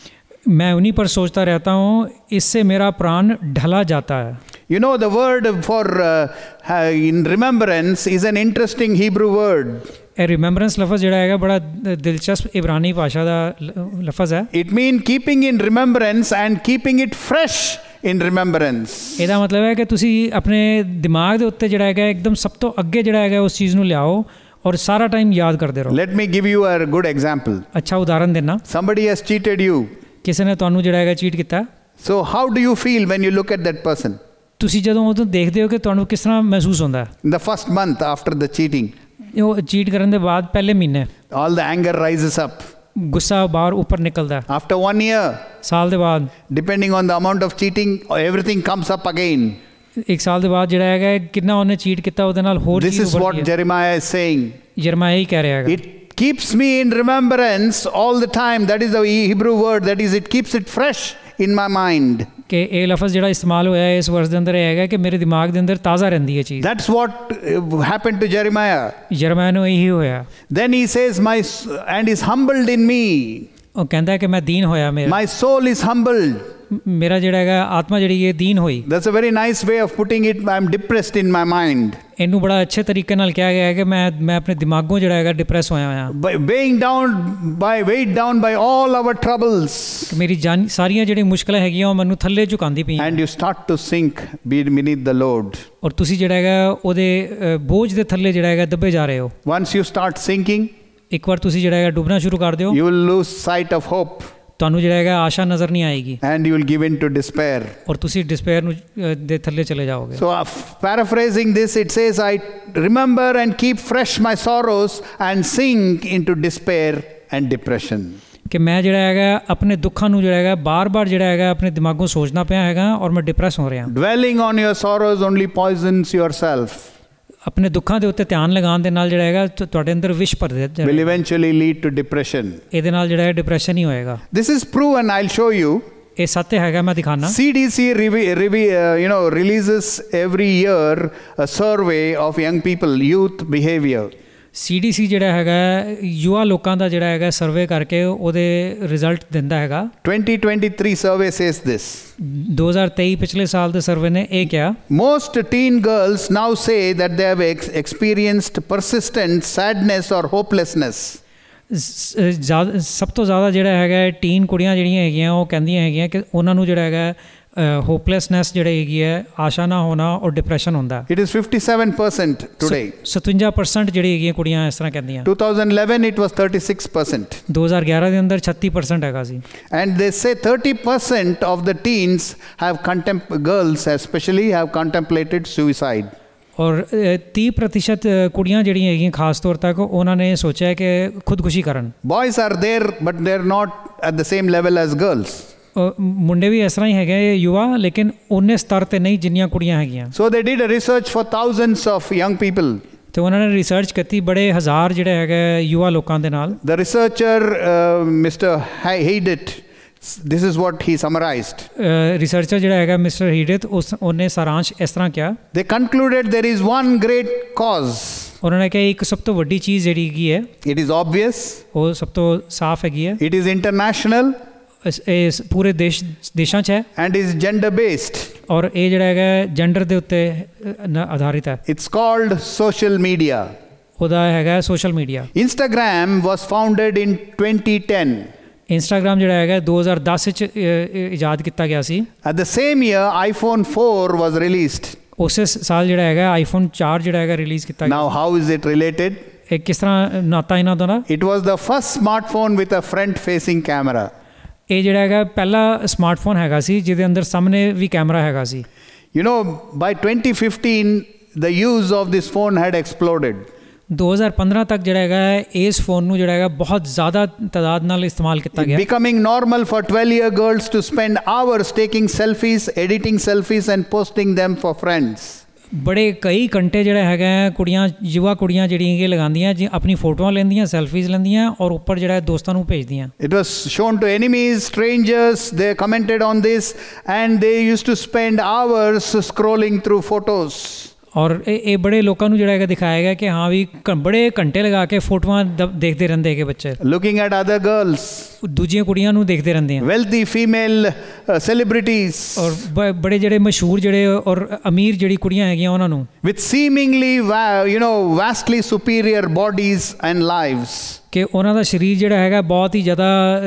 मैं उन्हीं पर सोचता रहता हूँ, इससे मेरा प्राण ढला जाता है। You know, the word for uh, in remembrance is an interesting Hebrew word. ਇਹ ਰਿਮੈਂਬਰੈਂਸ ਲਫ਼ਜ਼ ਜਿਹੜਾ ਹੈਗਾ ਬੜਾ ਦਿਲਚਸਪ ਇਬਰਾਨੀ ਭਾਸ਼ਾ ਦਾ ਲਫ਼ਜ਼ ਹੈ। It means keeping in remembrance and keeping it fresh in remembrance. ਇਹਦਾ ਮਤਲਬ ਹੈ ਕਿ ਤੁਸੀਂ ਆਪਣੇ ਦਿਮਾਗ ਦੇ ਉੱਤੇ ਜਿਹੜਾ ਹੈਗਾ ਇੱਕਦਮ ਸਭ ਤੋਂ ਅੱਗੇ ਜਿਹੜਾ ਹੈਗਾ ਉਸ ਚੀਜ਼ ਨੂੰ ਲਿਆਓ ਔਰ ਸਾਰਾ ਟਾਈਮ ਯਾਦ ਕਰਦੇ ਰਹੋ। Let me give you a good example. ਅੱਛਾ ਉਦਾਹਰਨ ਦੇਣਾ। Somebody has cheated you. ਕਿਸੇ ਨੇ ਤੁਹਾਨੂੰ ਜਿਹੜਾ ਹੈਗਾ ਚੀਟ ਕੀਤਾ। So how do you feel when you look at that person? ਤੁਸੀਂ ਜਦੋਂ ਉਹਨੂੰ ਦੇਖਦੇ ਹੋ ਕਿ ਤੁਹਾਨੂੰ ਕਿਸ ਤਰ੍ਹਾਂ ਮਹਿਸੂਸ ਹੁੰਦਾ ਹੈ? In the first month after the cheating. ਉਹ ਚੀਟ ਕਰਨ ਦੇ ਬਾਅਦ ਪਹਿਲੇ ਮਹੀਨੇ all the anger rises up. ਗੁੱਸਾ ਬਾਹਰ ਉੱਪਰ ਨਿਕਲਦਾ ਹੈ। After one year, ਸਾਲ ਦੇ ਬਾਅਦ, depending on the amount of cheating, everything comes up again. ਇੱਕ ਸਾਲ ਦੇ ਬਾਅਦ ਜਿਹੜਾ ਹੈਗਾ ਕਿੰਨਾ ਉਹਨੇ ਚੀਟ ਕੀਤਾ ਉਹਦੇ ਨਾਲ ਹੋਰ ਚੀਜ਼ This is what Jeremiah is saying. ਯਰਮਾਇਆ ਹੀ ਕਹਿ ਰਿਹਾ ਹੈਗਾ। It keeps me in remembrance all the time. That is the Hebrew word. That is, it keeps it fresh in my mind. ਕਿ ਇਹ ਲਫ਼ਜ਼ ਜਿਹੜਾ ਇਸਤੇਮਾਲ ਹੋਇਆ ਹੈ ਇਸ ਵਰਸ ਦੇ ਅੰਦਰ ਇਹ ਹੈਗਾ ਕਿ ਮੇਰੇ ਦਿਮਾਗ ਦੇ ਅੰਦਰ ਤਾਜ਼ਾ ਰਹਿੰਦੀ ਹੈ ਚੀਜ਼। That's what happened to Jeremiah. ਯਰਮਾਇਆ ਨੂੰ ਇਹੀ ਹੋਇਆ। Then he says, my and is humbled in me. ਉਹ ਕਹਿੰਦਾ ਕਿ ਮੈਂ ਦੀਨ ਹੋਇਆ ਮੇਰਾ। My soul is humbled. ਮੇਰਾ ਜਿਹੜਾ ਹੈਗਾ ਆਤਮਾ ਜਿਹੜੀ ਹੈ ਦੀਨ ਹੋਈ। That's a very nice way of putting it. I'm depressed in my mind. ਇਹਨੂੰ ਬੜਾ ਅੱਛੇ ਤਰੀਕੇ ਨਾਲ ਕਿਹਾ ਗਿਆ ਹੈ ਕਿ ਮੈਂ ਮੈਂ ਆਪਣੇ ਦਿਮਾਗੋਂ ਜਿਹੜਾ ਹੈਗਾ ਡਿਪਰੈਸ ਹੋਇਆ ਹੋਇਆ। Weighing down by weighed down by all our troubles. ਮੇਰੀ ਜਾਨ ਸਾਰੀਆਂ ਜਿਹੜੀਆਂ ਮੁਸ਼ਕਲਾਂ ਹੈਗੀਆਂ ਉਹ ਮੈਨੂੰ ਥੱਲੇ ਝੁਕਾਉਂਦੀ ਪਈਆਂ। And you start to sink beneath the load. ਔਰ ਤੁਸੀਂ ਜਿਹੜਾ ਹੈਗਾ ਉਹਦੇ ਬੋਝ ਦੇ ਥੱਲੇ ਜਿਹੜਾ ਹੈਗਾ ਦੱਬੇ ਜਾ ਰਹੇ ਹੋ। Once you start sinking, ਇੱਕ ਵਾਰ ਤੁਸੀਂ ਜਿਹੜਾ ਹੈਗਾ ਡੁੱਬਣਾ ਸ਼ੁਰੂ ਕਰ ਦਿਓ, you will lose sight of hope. ਤੁਹਾਨੂੰ ਜਿਹੜਾ ਹੈਗਾ ਆਸ਼ਾ ਨਜ਼ਰ ਨਹੀਂ ਆਏਗੀ। And you will give in to despair. ਔਰ ਤੁਸੀਂ ਡਿਸਪੇਅਰ ਨੂੰ ਦੇ ਥੱਲੇ ਚਲੇ ਜਾਓਗੇ। So uh, paraphrasing this, it says, I remember and keep fresh my sorrows and sink into despair and depression. ਕਿ ਮੈਂ ਜਿਹੜਾ ਹੈਗਾ ਆਪਣੇ ਦੁੱਖਾਂ ਨੂੰ ਜਿਹੜਾ ਹੈਗਾ ਬਾਰ-ਬਾਰ ਜਿਹੜਾ ਹੈਗਾ ਆਪਣੇ ਦਿਮਾਗੋਂ ਸੋਚਣਾ ਪਿਆ ਹੈਗਾ ਔਰ ਮੈਂ ਡਿਪਰੈਸ ਹੋ ਰਿਹਾ। Dwelling on your sorrows only poisons yourself. ਆਪਣੇ ਦੁੱਖਾਂ ਦੇ ਉੱਤੇ ਧਿਆਨ ਲਗਾਉਣ ਦੇ ਨਾਲ ਜਿਹੜਾ ਹੈਗਾ ਤੁਹਾਡੇ ਅੰਦਰ ਵਿਸ਼ ਭਰ ਦਿੰਦਾ ਹੈ। Will eventually lead to depression. ਇਹਦੇ ਨਾਲ ਜਿਹੜਾ ਹੈ ਡਿਪਰੈਸ਼ਨ ਹੀ ਹੋਏਗਾ। This is proven. I'll show you. ਇਹ ਸੱਚ ਹੈਗਾ ਮੈਂ ਦਿਖਾਣਾ। C D C revi- revi- uh, you know releases every year a survey of young people youth behavior. C D C ਜਿਹੜਾ ਹੈਗਾ ਯੁਵਾ ਲੋਕਾਂ ਦਾ ਜਿਹੜਾ ਹੈਗਾ ਸਰਵੇ ਕਰਕੇ ਉਹਦੇ ਰਿਜ਼ਲਟ ਦਿੰਦਾ ਹੈਗਾ। twenty twenty-three survey says this. ਦੋ ਹਜ਼ਾਰ ਤੇਈ ਪਿਛਲੇ ਸਾਲ ਦੇ ਸਰਵੇ ਨੇ ਇਹ ਕਿਹਾ। Most teen girls now say that they have ex- experienced persistent sadness or hopelessness. ਸਭ ਤੋਂ ਜ਼ਿਆਦਾ ਜਿਹੜਾ ਹੈਗਾ ਟੀਨ ਕੁੜੀਆਂ ਜਿਹੜੀਆਂ ਹੈਗੀਆਂ ਉਹ ਕਹਿੰਦੀਆਂ ਹੈਗੀਆਂ ਕਿ ਉਹਨਾਂ ਨੂੰ ਜਿਹੜਾ ਹੈਗਾ ਹੋਪਲੈਸਨੈਸ ਜਿਹੜੀ ਹੈਗੀ ਹੈ ਆਸ਼ਾ ਨਾ ਹੋਣਾ ਔਰ ਡਿਪਰੈਸ਼ਨ ਹੁੰਦਾ। It is fifty-seven percent today. ਸਤਵੰਜਾ ਪਰਸੈਂਟ ਜਿਹੜੀ ਹੈਗੀਆਂ ਕੁੜੀਆਂ ਇਸ ਤਰ੍ਹਾਂ ਕਹਿੰਦੀਆਂ। twenty eleven it was thirty-six percent. ਦੋ ਹਜ਼ਾਰ ਗਿਆਰਾਂ ਦੇ ਅੰਦਰ ਛੱਤੀ ਪਰਸੈਂਟ ਹੈਗਾ ਸੀ। And they say thirty percent of the teens have contempt girls especially have contemplated suicide. ਔਰ ਤੀਹ ਪ੍ਰਤੀਸ਼ਤ ਕੁੜੀਆਂ ਜਿਹੜੀਆਂ ਹੈਗੀਆਂ ਖਾਸ ਤੌਰ ਤੱਕ ਉਹਨਾਂ ਨੇ ਸੋਚਿਆ ਕਿ ਖੁਦਕੁਸ਼ੀ ਕਰਨ। Boys are there but they're not at the same level as girls. ਮੁੰਡੇ ਵੀ ਇਸ ਤਰ੍ਹਾਂ ਹੀ ਹੈਗੇ ਯੁਵਾ ਲੇਕਿਨ ਉਹਨੇ ਸਤਰ ਤੇ ਨਹੀਂ ਜਿੰਨੀਆਂ ਕੁੜੀਆਂ ਹੈਗੀਆਂ। So they did a research for thousands of young people. ਤੇ ਉਹਨਾਂ ਨੇ ਰਿਸਰਚ ਕੀਤੀ ਬੜੇ ਹਜ਼ਾਰ ਜਿਹੜੇ ਹੈਗੇ ਯੁਵਾ ਲੋਕਾਂ ਦੇ ਨਾਲ। The researcher uh, Mister Haydet, this is what he summarized. Researcher ਜਿਹੜਾ ਹੈਗਾ ਮਿਸਟਰ ਹੀਡਿਤ ਉਸ ਉਹਨੇ ਸਾਰਾਂਸ਼ ਇਸ ਤਰ੍ਹਾਂ ਕਿਹਾ। They concluded there is one great cause. ਉਹਨਾਂ ਨੇ ਕਿਹਾ ਇੱਕ ਸਭ ਤੋਂ ਵੱਡੀ ਚੀਜ਼ ਜਿਹੜੀ ਹੈਗੀ ਹੈ It is obvious. ਉਹ ਸਭ ਤੋਂ ਸਾਫ਼ ਹੈਗੀ ਹੈ। It is international. ਇਸ ਪੂਰੇ ਦੇਸ਼ ਦੇਸ਼ਾਂ 'ਚ ਹੈ। And is gender based. ਔਰ ਇਹ ਜਿਹੜਾ ਹੈਗਾ ਜੈਂਡਰ ਦੇ ਉੱਤੇ ਆਧਾਰਿਤ ਹੈ। It's called social media. ਉਹਦਾ ਹੈਗਾ social media. Instagram was founded in twenty ten. Instagram ਜਿਹੜਾ ਹੈਗਾ ਦੋ ਹਜ਼ਾਰ ਦਸ 'ਚ ਇਜਾਦ ਕੀਤਾ ਗਿਆ ਸੀ। At the same year iPhone four was released. ਉਸੇ ਸਾਲ ਜਿਹੜਾ ਹੈਗਾ ਆਈਫੋਨ ਚਾਰ ਜਿਹੜਾ ਹੈਗਾ ਰਿਲੀਜ਼ ਕੀਤਾ ਗਿਆ। Now how is it related? ਇਹ ਕਿਸ ਤਰ੍ਹਾਂ ਨਾਤਾ ਇਹਨਾਂ ਦਾ? It was the first smartphone with a front facing camera. ਇਹ ਜਿਹੜਾ ਹੈਗਾ ਪਹਿਲਾ ਸਮਾਰਟਫੋਨ ਹੈਗਾ ਸੀ ਜਿਹਦੇ ਅੰਦਰ ਸਾਹਮਣੇ ਵੀ ਕੈਮਰਾ ਹੈਗਾ ਸੀ। You know, by twenty fifteen the use of this phone had exploded. ਦੋ ਹਜ਼ਾਰ ਪੰਦਰਾਂ ਤੱਕ ਜਿਹੜਾ ਹੈਗਾ ਇਸ ਫੋਨ ਨੂੰ ਜਿਹੜਾ ਹੈਗਾ ਬਹੁਤ ਜ਼ਿਆਦਾ ਤਾਦਾਦ ਨਾਲ ਇਸਤੇਮਾਲ ਕੀਤਾ ਗਿਆ। Becoming normal for twelve year girls to spend hours taking selfies, editing selfies and posting them for friends. बड़े कई घंटे ਜਿਹੜਾ ਹੈਗਾ ਕੁੜੀਆਂ ਯੁਵਾ ਕੁੜੀਆਂ ਜਿਹੜੀਆਂ ਕਿ ਲਗਾਉਂਦੀਆਂ ਜੀ ਆਪਣੀ ਫੋਟੋਆਂ ਲੈਂਦੀਆਂ ਸੈਲਫੀਜ਼ ਲੈਂਦੀਆਂ ਔਰ ਉੱਪਰ ਜਿਹੜਾ ਦੋਸਤਾਂ ਨੂੰ ਭੇਜਦੀਆਂ. It was shown to enemies, strangers, they commented on this and they used to spend hours scrolling through photos. ਔਰ ਇਹ ਇਹ ਬੜੇ ਲੋਕਾਂ ਨੂੰ ਜਿਹੜਾ ਹੈਗਾ ਦਿਖਾਇਆ ਗਿਆ ਕਿ ਹਾਂ ਵੀ ਬੜੇ ਘੰਟੇ ਲਗਾ ਕੇ ਫੋਟੋਆਂ ਦੇਖਦੇ ਰਹਿੰਦੇ ਹੈਗੇ ਬੱਚੇ. Looking at other girls. ਦੂਜੀਆਂ ਕੁੜੀਆਂ ਨੂੰ ਦੇਖਦੇ ਰਹਿੰਦੇ ਆ. Wealthy female uh, celebrities. ਔਰ ਬੜੇ ਜਿਹੜੇ ਮਸ਼ਹੂਰ ਜਿਹੜੇ ਔਰ ਅਮੀਰ ਜਿਹੜੀ ਕੁੜੀਆਂ ਹੈਗੀਆਂ ਉਹਨਾਂ ਨੂੰ. With seemingly you know vastly superior bodies and lives. ਕਿ ਉਹਨਾਂ ਦਾ ਸਰੀਰ ਜਿਹੜਾ ਹੈਗਾ ਬਹੁਤ ਹੀ ਜ਼ਿਆਦਾ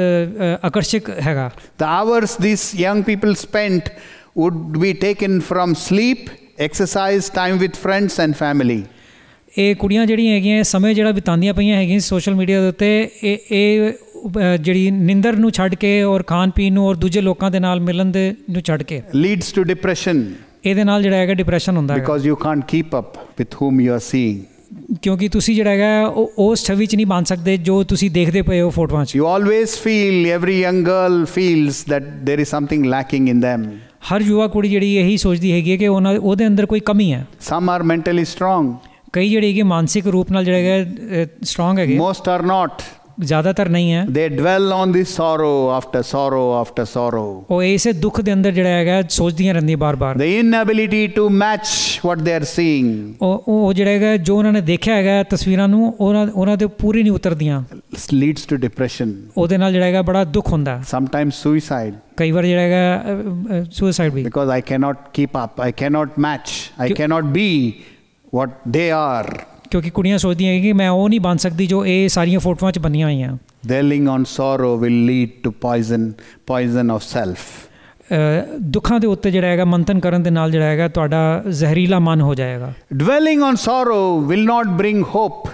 ਆਕਰਸ਼ਕ ਹੈਗਾ. The hours these young people spent would be taken from sleep, exercise, time with friends and family. ਇਹ ਕੁੜੀਆਂ ਜਿਹੜੀਆਂ ਹੈਗੀਆਂ ਸਮੇਂ ਜਿਹੜਾ ਬਿਤਾਉਂਦੀਆਂ ਪਈਆਂ ਹੈਗੀਆਂ ਸੋਸ਼ਲ ਮੀਡੀਆ ਦੇ ਉੱਤੇ ਇਹ ਇਹ ਜਿਹੜੀ ਨਿੰਦਰ ਨੂੰ ਛੱਡ ਕੇ ਔਰ ਖਾਣ ਪੀਣ ਨੂੰ ਔਰ ਦੂਜੇ ਲੋਕਾਂ ਦੇ ਨਾਲ ਮਿਲਣ ਦੇ ਨੂੰ ਛੱਡ ਕੇ leads to depression. ਇਹਦੇ ਨਾਲ ਜਿਹੜਾ ਹੈਗਾ ਡਿਪਰੈਸ਼ਨ ਹੁੰਦਾ ਹੈ. Because you can't keep up with whom you are seeing. ਕਿਉਂਕਿ ਤੁਸੀਂ ਜਿਹੜਾ ਹੈਗਾ ਉਸ ਛਵੀ 'ਚ ਨਹੀਂ ਬਣ ਸਕਦੇ ਜੋ ਤੁਸੀਂ ਦੇਖਦੇ ਪਏ ਹੋ ਫੋਟੋਆਂ 'ਚ. You always feel, every young girl feels that there is something lacking in them. ਹਰ ਯੁਵਾ ਕੁੜੀ ਜਿਹੜੀ ਇਹੀ ਸੋਚਦੀ ਹੈਗੀ ਹੈ ਕਿ ਉਹਨਾਂ ਉਹਦੇ ਅੰਦਰ ਕੋਈ ਕਮੀ ਹੈ. Some are mentally strong. ਕਈ ਜਿਹੜੇ ਹੈਗੇ ਮਾਨਸਿਕ ਰੂਪ ਨਾਲ ਜਿਹੜੇ ਹੈਗੇ ਸਟਰੋਂਗ ਹੈਗੇ. Most are not. ਜ਼ਿਆਦਾਤਰ ਨਹੀਂ ਹੈ. They dwell on this sorrow after sorrow after sorrow. ਉਹ ਇਸੇ ਦੁੱਖ ਦੇ ਅੰਦਰ ਜਿਹੜਾ ਹੈਗਾ ਸੋਚਦੀਆਂ ਰਹਿੰਦੀਆਂ ਬਾਰ-ਬਾਰ. The inability to match what they are seeing. ਉਹ ਉਹ ਜਿਹੜਾ ਹੈਗਾ ਜੋ ਉਹਨਾਂ ਨੇ ਦੇਖਿਆ ਹੈਗਾ ਤਸਵੀਰਾਂ ਨੂੰ ਉਹਨਾਂ ਉਹਨਾਂ ਤੇ ਪੂਰੀ ਨਹੀਂ ਉਤਰਦੀਆਂ. Leads to depression. ਉਹਦੇ ਨਾਲ ਜਿਹੜਾ ਹੈਗਾ ਬੜਾ ਦੁੱਖ ਹੁੰਦਾ. Sometimes suicide. ਕਈ ਵਾਰ ਜਿਹੜਾ ਹੈਗਾ ਸੁਸਾਈਡ ਵੀ. Because I cannot keep up, I cannot match, I cannot be what they are. ਕਿਉਂਕਿ ਕੁੜੀਆਂ ਸੋਚਦੀਆਂ ਹੈ ਕਿ ਮੈਂ ਉਹ ਨਹੀਂ ਬਣ ਸਕਦੀ ਜੋ ਇਹ ਸਾਰੀਆਂ ਫੋਟੋਆਂ 'ਚ ਬਣੀਆਂ ਹੋਈਆਂ. Dwelling on sorrow will lead to poison, poison of self. ਦੁੱਖਾਂ ਦੇ ਉੱਤੇ ਜਿਹੜਾ ਹੈਗਾ ਮੰਥਨ ਕਰਨ ਦੇ ਨਾਲ ਜਿਹੜਾ ਹੈਗਾ ਤੁਹਾਡਾ ਜ਼ਹਿਰੀਲਾ ਮਨ ਹੋ ਜਾਏਗਾ. Dwelling on sorrow will not bring hope.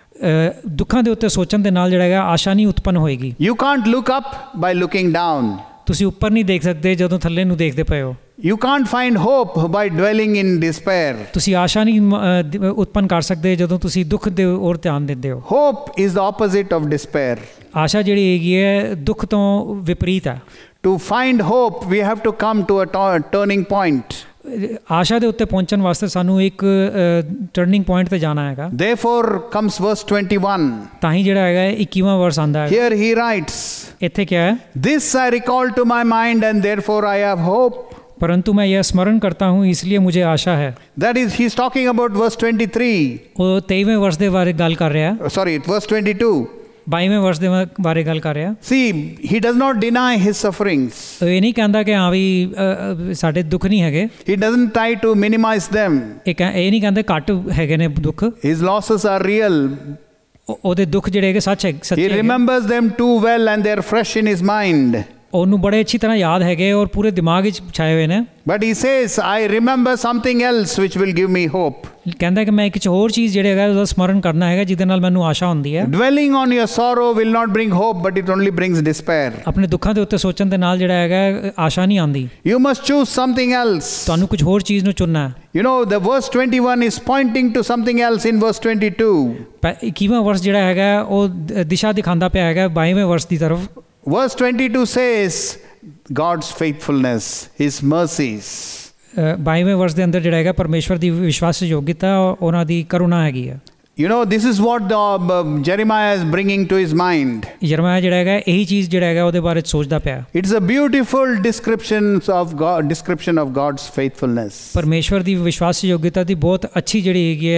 ਦੁੱਖਾਂ ਦੇ ਉੱਤੇ ਸੋਚਣ ਦੇ ਨਾਲ ਜਿਹੜਾ ਹੈਗਾ ਆਸ਼ਾ ਨਹੀਂ ਉਤਪੰਨ ਹੋਏਗੀ. You can't look up by looking down. ਤੁਸੀਂ ਉੱਪਰ ਨਹੀਂ ਦੇਖ ਸਕਦੇ ਜਦੋਂ ਥੱਲੇ ਨੂੰ ਦੇਖਦੇ ਪਏ ਹੋ. You can't find hope by dwelling in despair. ਤੁਸੀਂ ਆਸ਼ਾ ਨਹੀਂ ਉਤਪੰਨ ਕਰ ਸਕਦੇ ਜਦੋਂ ਤੁਸੀਂ ਦੁੱਖ ਦੇ ਔਰ ਧਿਆਨ ਦਿੰਦੇ ਹੋ. Hope is the opposite of despair. ਆਸ਼ਾ ਜਿਹੜੀ ਹੈਗੀ ਹੈ ਦੁੱਖ ਤੋਂ ਵਿਪਰੀਤ ਹੈ. To find hope we have to come to a turning point. ਆਸ਼ਾ ਦੇ ਉੱਤੇ ਪਹੁੰਚਣ ਵਾਸਤੇ ਸਾਨੂੰ ਇੱਕ ਟਰਨਿੰਗ ਪੁਆਇੰਟ ਤੇ ਜਾਣਾ ਹੈਗਾ. Therefore comes verse twenty-one. ਤਾਂ ਹੀ ਜਿਹੜਾ ਹੈਗਾ ਇੱਕੀਵਾਂ ਵਰਸ ਆਂਦਾ ਹੈ. Here he writes. ਇੱਥੇ क्या है? This I recall to my mind and therefore I have hope. परंतु मैं यह स्मरण करता हूँ इसलिए मुझे आशा है. That is, he is talking about verse twenty-three. वो तेईवें वर्ष ਦੇ ਬਾਰੇ ਗੱਲ ਕਰ ਰਿਹਾ. Sorry, verse twenty-two. ਬਾਈਵੇਂ वर्ष ਦੇ ਬਾਰੇ ਗੱਲ ਕਰ ਰਿਹਾ. See, he does not deny his sufferings. ਇਹ ਨਹੀਂ ਕਹਿੰਦਾ ਕਿ ਹਾਂ ਵੀ ਸਾਡੇ ਦੁੱਖ ਨਹੀਂ ਹੈਗੇ. He doesn't try to minimize them. ਇਹ ਇਹ ਨਹੀਂ ਕਹਿੰਦੇ ਘੱਟ ਹੈਗੇ ਨੇ ਦੁੱਖ. His losses are real. ਉਹਦੇ ਦੁੱਖ ਜਿਹੜੇ ਹੈਗੇ ਸੱਚ ਹੈ ਸੱਚੇ ਹੈਗੇ. He remembers them too well and they are fresh in his mind. ਉਹਨੂੰ ਬੜੇ ਅੱਛੀ ਤਰ੍ਹਾਂ ਯਾਦ ਹੈਗੇ ਔਰ ਪੂਰੇ ਦਿਮਾਗ ਵਿੱਚ ਛਾਏ ਹੋਏ ਨੇ. But he says, I remember something else which will give me hope. ਕਹਿੰਦਾ ਕਿ ਮੈਂ ਇੱਕ ਹੋਰ ਚੀਜ਼ ਜਿਹੜੇ ਹੈਗਾ ਉਹਦਾ ਸਮਰਨ ਕਰਨਾ ਹੈਗਾ ਜਿਹਦੇ ਨਾਲ ਮੈਨੂੰ ਆਸ਼ਾ ਹੁੰਦੀ ਹੈ. Dwelling on your sorrow will not bring hope, but it only brings despair. ਆਪਣੇ ਦੁੱਖਾਂ ਦੇ ਉੱਤੇ ਸੋਚਣ ਦੇ ਨਾਲ ਜਿਹੜਾ ਹੈਗਾ ਆਸ਼ਾ ਨਹੀਂ ਆਉਂਦੀ. You must choose something else. ਤੁਹਾਨੂੰ ਕੁਝ ਹੋਰ ਚੀਜ਼ ਨੂੰ ਚੁਣਨਾ ਹੈ. You know, the verse twenty-one is pointing to something else in verse twenty-two. ਇੱਕੀਵਾਂ ਵਰਸ ਜਿਹੜਾ ਹੈਗਾ ਉਹ ਦਿਸ਼ਾ ਦਿਖਾਉਂਦਾ ਪਿਆ ਹੈਗਾ ਬਾਈਵੇਂ ਵਰਸ ਦੀ ਤਰਫ. Verse twenty-two says God's faithfulness, his mercies. ਬਾਈਵੇਂ ਵਰਸ ਦੇ ਅੰਦਰ ਜਿਹੜਾ ਹੈਗਾ ਪਰਮੇਸ਼ਵਰ ਦੀ ਵਿਸ਼ਵਾਸਯੋਗਤਾ ਉਹਨਾਂ ਦੀ ਕਰੁਣਾ ਹੈਗੀ ਹੈ. You know, this is what the, uh, Jeremiah is bringing to his mind. ਯਰਮੀਆ ਜਿਹੜਾ ਹੈਗਾ ਇਹੀ ਚੀਜ਼ ਜਿਹੜਾ ਹੈਗਾ ਉਹਦੇ ਬਾਰੇ ਸੋਚਦਾ ਪਿਆ. It's a beautiful description of God, description of God's faithfulness. ਪਰਮੇਸ਼ਵਰ ਦੀ ਵਿਸ਼ਵਾਸਯੋਗਤਾ ਦੀ ਬਹੁਤ ਅੱਛੀ ਜਿਹੜੀ ਹੈਗੀ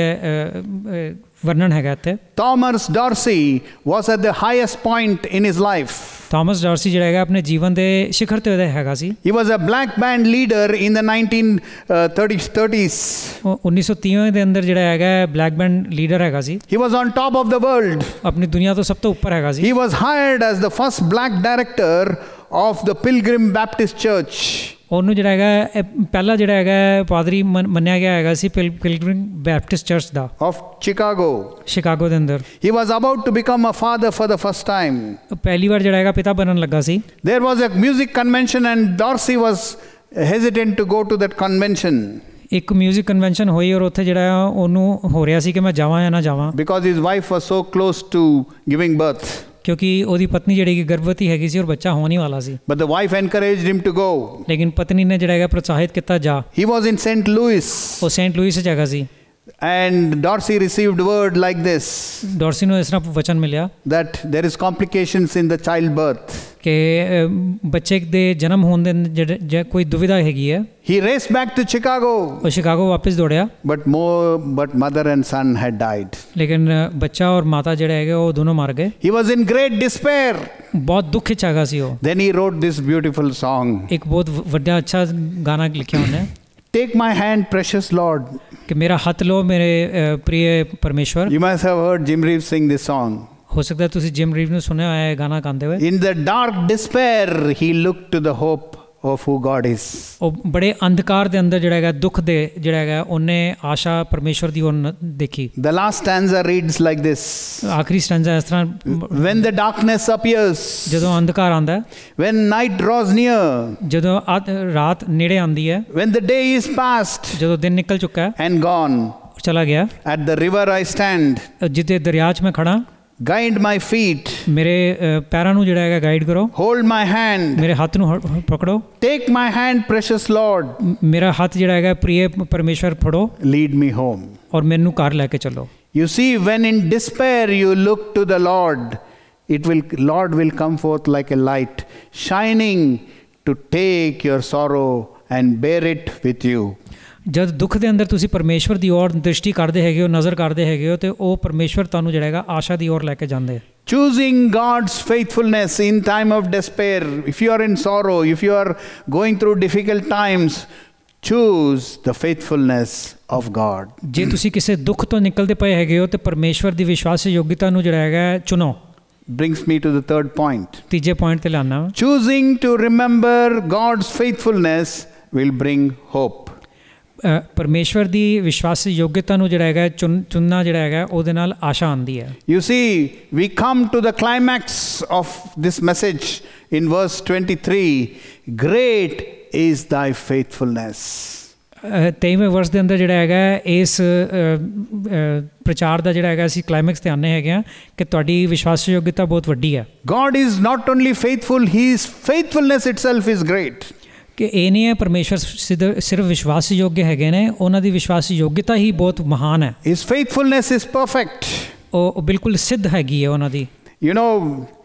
ਹੈ ਵਰਣਨ ਹੈਗਾ ਇੱਥੇ. Thomas Dorsey was at the highest point in his life. Thomas Darcy ਜਿਹੜਾ ਹੈਗਾ ਆਪਣੇ ਜੀਵਨ ਦੇ ਸਿਖਰ ਤੇ ਹੈਗਾ ਸੀ. He was a black band leader in the nineteen thirties. ਉੱਨੀ ਸੌ ਤੀਹ ਦੇ ਅੰਦਰ ਜਿਹੜਾ ਹੈਗਾ ਬਲੈਕ ਬੈਂਡ ਲੀਡਰ ਹੈਗਾ ਸੀ. He was on top of the world. ਆਪਣੀ ਦੁਨੀਆ ਤੋਂ ਸਭ ਤੋਂ ਉੱਪਰ ਹੈਗਾ ਸੀ. He was hired as the first black director of the Pilgrim Baptist Church. ਉਹਨੂੰ ਜਿਹੜਾ ਹੈਗਾ ਪਹਿਲਾ ਜਿਹੜਾ ਹੈਗਾ ਪਾਦਰੀ ਮੰਨਿਆ ਗਿਆ ਹੈਗਾ ਸੀ ਪਿਲਗ੍ਰਿਮ ਬੈਪਟਿਸਟ ਚਰਚ ਦਾ of Chicago. ਸ਼ਿਕਾਗੋ ਦੇ ਅੰਦਰ. He was about to become a father for the first time. ਪਹਿਲੀ ਵਾਰ ਜਿਹੜਾ ਹੈਗਾ ਪਿਤਾ ਬਣਨ ਲੱਗਾ ਸੀ. There was a music convention and Dorsey was hesitant to go to that convention. ਇੱਕ ਮਿਊਜ਼ਿਕ ਕਨਵੈਨਸ਼ਨ ਹੋਈ ਔਰ ਉੱਥੇ ਜਿਹੜਾ ਉਹਨੂੰ ਹੋ ਰਿਹਾ ਸੀ ਕਿ ਮੈਂ ਜਾਵਾਂ ਜਾਂ ਨਾ ਜਾਵਾਂ. Because his wife was so close to giving birth. क्योंकि ਉਹਦੀ ਪਤਨੀ ਜਿਹੜੀ ਕਿ ਗਰਭਵਤੀ ਹੈਗੀ ਸੀ ਔਰ ਬੱਚਾ ਹੋਣ ਹੀ ਵਾਲਾ ਸੀ। But the wife encouraged him to go. ਲੇਕਿਨ ਪਤਨੀ ਨੇ ਜਿਹੜਾ ਹੈਗਾ ਪ੍ਰੋਤਸਾਹਿਤ ਕੀਤਾ ਜਾ। He was in Saint Louis. ਉਹ ਸੇਂਟ ਲੂਇਸ ਵਿੱਚ ਹੈਗਾ ਸੀ। And Dorsey received word like this. ਡੋਰਸੀ ਨੂੰ ਇਸ ਤਰ੍ਹਾਂ ਵਚਨ ਮਿਲਿਆ that there is complications in the childbirth. ਕਿ ਬੱਚੇ ਦੇ ਜਨਮ ਹੋਣ ਦੇ ਜਿਹੜੇ ਕੋਈ ਦੁਵਿਧਾ ਹੈਗੀ ਹੈ। He raced back to Chicago. ਉਹ ਸ਼ਿਕਾਗੋ ਵਾਪਸ ਦੌੜਿਆ। But more but mother and son had died. ਲੇਕਿਨ ਬੱਚਾ ਔਰ ਮਾਤਾ ਜਿਹੜੇ ਹੈਗੇ ਉਹ ਦੋਨੋਂ ਮਰ ਗਏ। He was in great despair. ਬਹੁਤ ਦੁੱਖ ਵਿੱਚ ਹੈਗਾ ਸੀ ਉਹ। Then he wrote this beautiful song. ਇੱਕ ਬਹੁਤ ਵੱਡਾ ਅੱਛਾ ਗਾਣਾ ਲਿਖਿਆ ਉਹਨੇ। Take my hand, precious Lord. कि मेरा हाथ लो मेरे प्रिय परमेश्वर। You must have heard Jim Reeves sing this song. हो सकता है तुसी जिम रीव ने सुना है गाना गाते हुए। In the dark despair he looked to the hope of who God is. ਉਹ ਬੜੇ ਅੰਧਕਾਰ ਦੇ ਅੰਦਰ ਜਿਹੜਾ ਹੈਗਾ ਦੁੱਖ ਦੇ ਜਿਹੜਾ ਹੈਗਾ ਉਹਨੇ ਆਸ਼ਾ ਪਰਮੇਸ਼ਵਰ ਦੀ ਉਹ ਦੇਖੀ। The last stanza reads like this. ਆਖਰੀ ਸਟੈਂਜ਼ਾ ਇਸ ਤਰ੍ਹਾਂ When the darkness appears. ਜਦੋਂ ਅੰਧਕਾਰ ਆਂਦਾ ਹੈ। When night draws near. ਜਦੋਂ ਰਾਤ ਨੇੜੇ ਆਂਦੀ ਹੈ। When the day is past. ਜਦੋਂ ਦਿਨ ਨਿਕਲ ਚੁੱਕਾ ਹੈ। And gone. ਚਲਾ ਗਿਆ। At the river I stand. ਜਿੱਥੇ ਦਰਿਆ 'ਚ ਮੈਂ ਖੜਾ। Guide my feet. ਮੇਰੇ ਪੈਰਾਂ ਨੂੰ ਜਿਹੜਾ ਹੈਗਾ ਗਾਈਡ ਕਰੋ। Hold my hand. ਮੇਰੇ ਹੱਥ ਨੂੰ ਪਕੜੋ। Take my hand, precious Lord. ਮੇਰਾ ਹੱਥ ਜਿਹੜਾ ਹੈਗਾ ਪ੍ਰਿਯ ਪਰਮੇਸ਼ਵਰ ਫੜੋ। Lead me home. ਔਰ ਮੈਨੂੰ ਘਰ ਲੈ ਕੇ ਚੱਲੋ। You see, when in despair you look to the Lord, it will Lord will come forth like a light, shining to take your sorrow and bear it with you. ਜਦ ਦੁੱਖ ਦੇ ਅੰਦਰ ਤੁਸੀਂ ਪਰਮੇਸ਼ਵਰ ਦੀ ਔਰ ਦ੍ਰਿਸ਼ਟੀ ਕਰਦੇ ਹੈਗੇ ਹੋ ਨਜ਼ਰ ਕਰਦੇ ਹੈਗੇ ਹੋ ਤੇ ਉਹ ਪਰਮੇਸ਼ਵਰ ਤੁਹਾਨੂੰ ਜਿਹੜਾ ਹੈਗਾ ਆਸ਼ਾ ਦੀ ਔਰ ਲੈ ਕੇ ਜਾਂਦੇ। Choosing God's faithfulness in time of despair. If you are in sorrow, if you are going through difficult times, choose the faithfulness of God. ਜੇ ਤੁਸੀਂ ਕਿਸੇ ਦੁੱਖ ਤੋਂ ਨਿਕਲਦੇ ਪਏ ਹੈਗੇ ਹੋ ਤੇ ਪਰਮੇਸ਼ਵਰ ਦੀ ਵਿਸ਼ਵਾਸ ਯੋਗਤਾ ਨੂੰ ਜਿਹੜਾ ਹੈਗਾ ਚੁਣੋ। Brings me to the third point. ਤੀਜੇ ਪੁਆਇੰਟ ਤੇ ਲਾਣਾ। Choosing to remember God's faithfulness will bring hope. ਪਰਮੇਸ਼ਵਰ ਦੀ ਵਿਸ਼ਵਾਸ ਯੋਗਤਾ ਨੂੰ ਜਿਹੜਾ ਹੈਗਾ ਚੁਣਨਾ ਜਿਹੜਾ ਹੈਗਾ ਉਹਦੇ ਨਾਲ ਆਸ਼ਾ ਆਉਂਦੀ ਹੈ। You see, we come to the climax of this message in verse twenty-three. Great is thy faithfulness. ਤੇਈਵੇਂ ਵਰਸ ਦੇ ਅੰਦਰ ਜਿਹੜਾ ਹੈਗਾ ਇਸ ਪ੍ਰਚਾਰ ਦਾ ਜਿਹੜਾ ਹੈਗਾ ਅਸੀਂ ਕਲਾਈਮੈਕਸ ਤੇ ਆਨੇ ਹੈਗੇ ਆ ਕਿ ਤੁਹਾਡੀ ਵਿਸ਼ਵਾਸ ਯੋਗਤਾ ਬਹੁਤ ਵੱਡੀ ਹੈ। God is not only faithful, his faithfulness itself is great. ਕਿ ਇਹ ਨਹੀਂ ਹੈ ਪਰਮੇਸ਼ਵਰ ਸਿਰਫ ਵਿਸ਼ਵਾਸ ਯੋਗ ਹੈਗੇ ਨੇ ਉਹਨਾਂ ਦੀ ਵਿਸ਼ਵਾਸ ਯੋਗਤਾ ਹੀ ਬਹੁਤ ਮਹਾਨ ਹੈ। His faithfulness is perfect. ਉਹ ਬਿਲਕੁਲ ਸਿੱਧ ਹੈਗੀ ਹੈ ਉਹਨਾਂ ਦੀ। You know,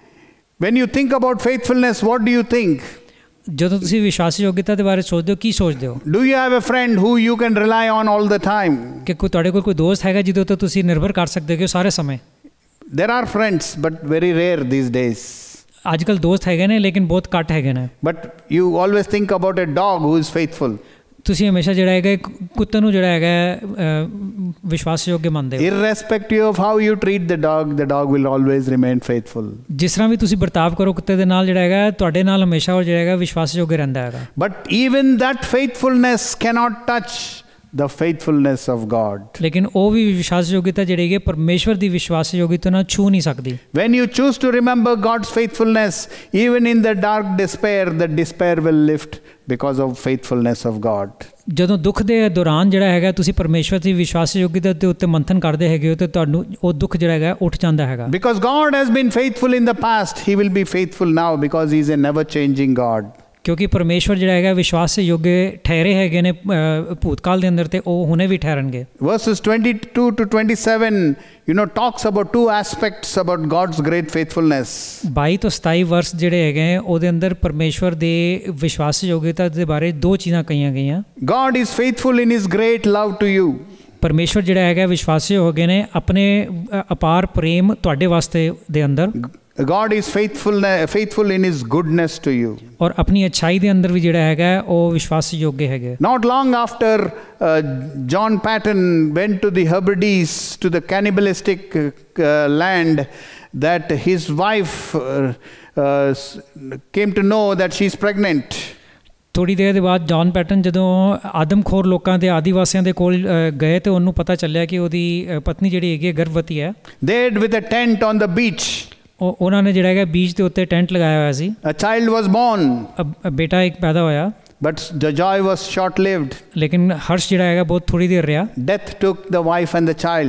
when you think about faithfulness, what do you think? ਜਦੋਂ ਤੁਸੀਂ ਵਿਸ਼ਵਾਸ ਯੋਗਤਾ ਦੇ ਬਾਰੇ ਸੋਚਦੇ ਹੋ ਕੀ ਸੋਚਦੇ ਹੋ? Do you have a friend who you can rely on all the time? ਕਿ ਕੋਈ ਤੁਹਾਡੇ ਕੋਲ ਕੋਈ ਦੋਸਤ ਹੈਗਾ ਜਿਹਦੇ ਉੱਤੇ ਤੁਸੀਂ ਨਿਰਭਰ ਕਰ ਸਕਦੇ ਹੋ ਸਾਰੇ ਸਮੇਂ? There are friends, but very rare these days. ਅੱਜ ਕੱਲ੍ਹ ਦੋਸਤ ਹੈਗੇ ਨੇ ਲੇਕਿਨ ਬਹੁਤ ਘੱਟ ਹੈਗੇ ਨੇ। But you always think about a dog who is faithful. ਤੁਸੀਂ ਹਮੇਸ਼ਾ ਜਿਹੜਾ ਹੈਗਾ ਕੁੱਤੇ ਨੂੰ ਜਿਹੜਾ ਹੈਗਾ ਵਿਸ਼ਵਾਸਯੋਗ ਮੰਨਦੇ ਹੋ। Irrespective of how you treat the dog, the dog will always remain faithful. ਜਿਸ ਤਰ੍ਹਾਂ ਵੀ ਤੁਸੀਂ ਵਰਤਾਵ ਕਰੋ ਕੁੱਤੇ ਦੇ ਨਾਲ ਜਿਹੜਾ ਹੈਗਾ ਤੁਹਾਡੇ ਨਾਲ ਹਮੇਸ਼ਾ ਉਹ ਜਿਹੜਾ ਹੈਗਾ ਵਿਸ਼ਵਾਸਯੋਗ ਰਹਿੰਦਾ ਹੈਗਾ। But even that faithfulness cannot touch the faithfulness of God. ਲੇਕਿਨ ਉਹ ਵੀ ਵਿਸ਼ਵਾਸਯੋਗਤਾ ਜਿਹੜੀ ਹੈ ਪਰਮੇਸ਼ਵਰ ਦੀ ਵਿਸ਼ਵਾਸਯੋਗਤਾ ਨਾਲ ਛੂ ਨਹੀਂ ਸਕਦੀ। When you choose to remember God's faithfulness, even in the dark despair, the despair will lift because of faithfulness of God. ਜਦੋਂ ਦੁੱਖ ਦੇ ਦੌਰਾਨ ਜਿਹੜਾ ਹੈਗਾ ਤੁਸੀਂ ਪਰਮੇਸ਼ਵਰ ਦੀ ਵਿਸ਼ਵਾਸਯੋਗਤਾ ਦੇ ਉੱਤੇ ਮੰਥਨ ਕਰਦੇ ਹੈਗੇ ਹੋ ਤੇ ਤੁਹਾਨੂੰ ਉਹ ਦੁੱਖ ਜਿਹੜਾ ਹੈਗਾ ਉੱਠ ਜਾਂਦਾ ਹੈਗਾ। Because God has been faithful in the past, he will be faithful now because he is a never changing God. ਕਿਉਂਕਿ ਪਰਮੇਸ਼ਵਰ ਜਿਹੜਾ ਹੈਗਾ ਵਿਸ਼ਵਾਸਯੋਗ ਠਹਿਰੇ ਹੈਗੇ ਨੇ ਭੂਤਕਾਲ ਦੇ ਅੰਦਰ ਤੇ ਉਹ ਹੁਣੇ ਵੀ ਠਹਿਰਨਗੇ। Verses twenty-two to twenty-seven, you know, talks about two aspects about God's great faithfulness. ਬਾਈ ਤੋਂ ਸਤਾਈ ਵਰਸ ਜਿਹੜੇ ਹੈਗੇ ਉਹਦੇ ਅੰਦਰ ਪਰਮੇਸ਼ਵਰ ਦੇ ਵਿਸ਼ਵਾਸਯੋਗਤਾ ਦੇ ਬਾਰੇ ਦੋ ਚੀਜ਼ਾਂ ਕਹੀਆਂ ਗਈਆਂ। God is faithful in his great love to you. ਪਰਮੇਸ਼ਵਰ ਜਿਹੜਾ ਹੈਗਾ ਵਿਸ਼ਵਾਸਯੋਗ ਨੇ ਆਪਣੇ ਅਪਾਰ ਪ੍ਰੇਮ ਤੁਹਾਡੇ ਵਾਸਤੇ ਦੇ ਅੰਦਰ। God is faithful faithful in his goodness to you. और अपनी अच्छाई दे अंदर भी जिहड़ा हैगा वो विश्वास योग्य हैगे। Not long after uh, John Patton went to the Hebrides, to the cannibalistic uh, land, that his wife uh, uh, came to know that she is pregnant. ਥੋੜੀ ਦੇਰ ਦੇ ਬਾਅਦ ਜੌਨ ਪੈਟਨ ਜਦੋਂ ਆਦਮਖੋਰ ਲੋਕਾਂ ਦੇ ਆਦੀਵਾਸੀਆਂ ਦੇ ਕੋਲ ਗਏ ਤੇ ਉਹਨੂੰ ਪਤਾ ਚੱਲਿਆ ਕਿ ਉਹਦੀ ਪਤਨੀ ਜਿਹੜੀ ਹੈਗੀ ਗਰਭਵਤੀ ਹੈ। They had with a tent on the beach. ਉਹ ਉਹਨਾਂ ਨੇ ਜਿਹੜਾ ਹੈਗਾ ਬੀਚ ਦੇ ਉੱਤੇ ਟੈਂਟ ਲਗਾਇਆ ਹੋਇਆ ਸੀ। A child was born. ਬੇਟਾ ਇੱਕ ਪੈਦਾ ਹੋਇਆ। But the joy was short lived. ਲੇਕਿਨ ਹਰਸ਼ ਜਿਹੜਾ ਹੈਗਾ ਬਹੁਤ ਥੋੜੀ ਦੇਰ ਰਿਹਾ। Death took the wife and the child.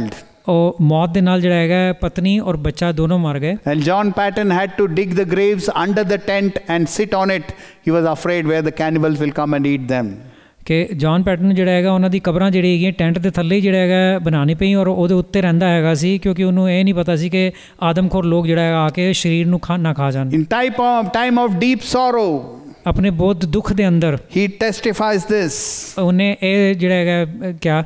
ਉਹ ਮੌਤ ਦੇ ਨਾਲ ਜਿਹੜਾ ਹੈਗਾ ਪਤਨੀ ਔਰ ਬੱਚਾ ਦੋਨੋਂ ਮਰ ਗਏ। And John Patton had to dig the graves under the tent and sit on it. He was afraid where the cannibals will come and eat them. ਕਿ ਜੌਨ ਪੈਟਨ ਜਿਹੜਾ ਹੈਗਾ ਉਹਨਾਂ ਦੀ ਕਬਰਾਂ ਜਿਹੜੀ ਹੈਗੀਆਂ ਟੈਂਟ ਦੇ ਥੱਲੇ ਹੀ ਜਿਹੜਾ ਹੈਗਾ ਬਣਾਉਣੀ ਪਈ ਔਰ ਉਹਦੇ ਉੱਤੇ ਰਹਿੰਦਾ ਹੈਗਾ ਸੀ ਕਿਉਂਕਿ ਉਹਨੂੰ ਇਹ ਨਹੀਂ ਪਤਾ ਸੀ ਕਿ ਆਦਮਖੋਰ ਲੋਕ ਜਿਹੜਾ ਹੈਗਾ ਆ ਕੇ ਸਰੀਰ ਨੂੰ ਖਾ ਨਾ ਖਾ ਜਾਣ। In type of time of deep sorrow, ਆਪਣੇ ਬਹੁਤ ਦੁੱਖ ਦੇ ਅੰਦਰ he testifies this. ਉਹਨੇ ਇਹ ਜਿਹੜਾ ਹੈਗਾ ਕਿਆ,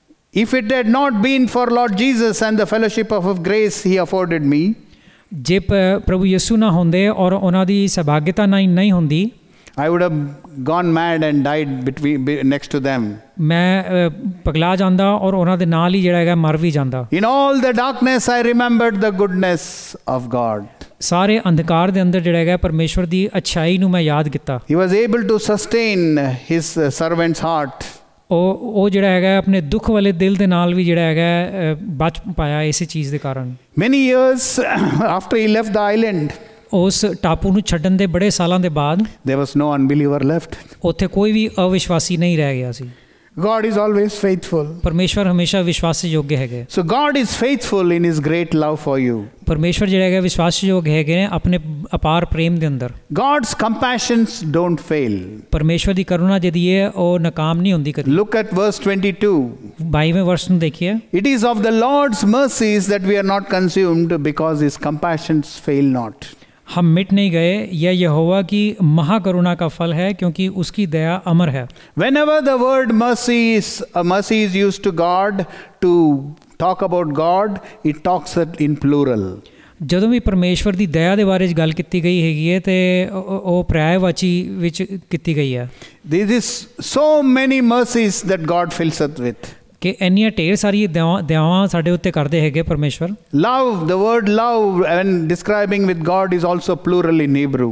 If it had not been for Lord Jesus and the fellowship of grace he afforded me, ਜੇ ਪ੍ਰਭੂ ਯਿਸੂ ਨਾ ਹੁੰਦੇ ਔਰ ਉਹਨਾਂ ਦੀ ਸਹਿਭਾਗਿਤਾ ਨਹੀਂ ਨਹੀਂ ਹੁੰਦੀ, I would have gone mad and died between next to them. ਮੈਂ ਪਗਲਾ ਜਾਂਦਾ ਔਰ ਉਹਨਾਂ ਦੇ ਨਾਲ ਹੀ ਜਿਹੜਾ ਹੈਗਾ ਮਰ ਵੀ ਜਾਂਦਾ। In all the darkness I remembered the goodness of God. ਸਾਰੇ ਅੰਧਕਾਰ ਦੇ ਅੰਦਰ ਜਿਹੜਾ ਹੈਗਾ ਪਰਮੇਸ਼ਵਰ ਦੀ ਅੱਛਾਈ ਨੂੰ ਮੈਂ ਯਾਦ ਕੀਤਾ। He was able to sustain his servant's heart. ਉਹ ਉਹ ਜਿਹੜਾ ਹੈਗਾ ਆਪਣੇ ਦੁੱਖ ਵਾਲੇ ਦਿਲ ਦੇ ਨਾਲ ਵੀ ਜਿਹੜਾ ਹੈਗਾ ਬਚ ਪਾਇਆ ਇਸੇ ਚੀਜ਼ ਦੇ ਕਾਰਨ। Many years after he left the island, ਉਸ ਟਾਪੂ ਨੂੰ ਛੱਡਣ ਦੇ ਬੜੇ ਸਾਲਾਂ ਦੇ ਬਾਅਦ there was no unbeliever left. ਉੱਥੇ ਕੋਈ ਵੀ ਅਵਿਸ਼ਵਾਸੀ ਨਹੀਂ ਰਹਿ ਗਿਆ ਸੀ। God is always faithful. ਪਰਮੇਸ਼ਵਰ ਹਮੇਸ਼ਾ ਵਿਸ਼ਵਾਸਯੋਗ ਹੈਗੇ। So God is faithful in his great love for you. ਪਰਮੇਸ਼ਵਰ ਜਿਹੜਾ ਹੈਗਾ ਵਿਸ਼ਵਾਸਯੋਗ ਹੈਗੇ ਨੇ ਆਪਣੇ ਅਪਾਰ ਪ੍ਰੇਮ ਦੇ ਅੰਦਰ। God's compassions don't fail. ਪਰਮੇਸ਼ਵਰ ਦੀ ਕਰੁਣਾ ਜਿਹੜੀ ਹੈ ਉਹ ਨਾਕਾਮ ਨਹੀਂ ਹੁੰਦੀ ਕਦੀ। Look at verse twenty-two. ਬਾਈਵੇਂ ਵਰਸ ਨੂੰ ਦੇਖੀਏ। It is of the Lord's mercies that we are not consumed because his compassions fail not. हम मिट नहीं गए, यह यहोवा की महाकरुणा का फल है क्योंकि उसकी दया अमर है। Whenever the word mercy is uh, mercy is used to God to talk about God, it talks it in plural. ਜਦੋਂ ਵੀ ਪਰਮੇਸ਼ਵਰ ਦੀ ਦਇਆ ਦੇ ਬਾਰੇ ਗੱਲ ਕੀਤੀ ਗਈ ਹੈਗੀ ਹੈ ਤੇ ਉਹ ਪਰਿਆਇਵਾਚੀ ਵਿੱਚ ਕੀਤੀ ਗਈ ਹੈ। There is so many mercies that God fills us with. ਕਿ ਇੰਨੀਆਂ ਢੇਰ ਸਾਰੀਆਂ ਦਇਆਵਾਂ ਸਾਡੇ ਉੱਤੇ ਕਰਦੇ ਹੈਗੇ ਪਰਮੇਸ਼ਵਰ। Love, the word love when describing with God is also plural in Hebrew.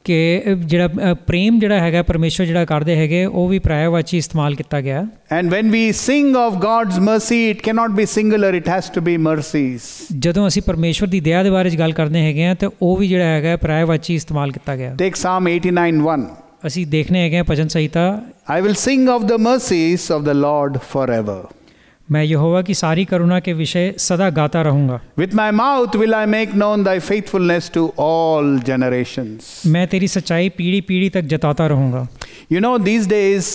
ਕਿ ਜਿਹੜਾ ਪ੍ਰੇਮ ਜਿਹੜਾ ਹੈਗਾ ਪਰਮੇਸ਼ਵਰ ਜਿਹੜਾ ਕਰਦੇ ਹੈਗੇ ਉਹ ਵੀ ਪਰਿਆਇਵਾਚੀ ਇਸਤੇਮਾਲ ਕੀਤਾ ਗਿਆ। And when we sing of God's mercy, it cannot be singular, it has to be mercies. ਜਦੋਂ ਅਸੀਂ ਪਰਮੇਸ਼ਵਰ ਦੀ ਦਇਆ ਦੇ ਬਾਰੇ ਗੱਲ ਕਰਦੇ ਹੈਗੇ ਆ ਤੇ ਉਹ ਵੀ ਜਿਹੜਾ ਹੈਗਾ ਪਰਿਆਇਵਾਚੀ ਇਸਤੇਮਾਲ ਕੀਤਾ ਗਿਆ। Take Psalm eighty-nine one. ਅਸੀਂ ਦੇਖਨੇ ਹੈਗੇ ਭਜਨ ਸੰਹਿਤਾ। I will sing of the mercies of the Lord forever. मैं यहोवा की सारी करुणा के विषय सदा गाता रहूंगा। With my mouth will I make known thy faithfulness to all generations. मैं तेरी सच्चाई पीढ़ी पीढ़ी तक जताता रहूंगा। You know, these days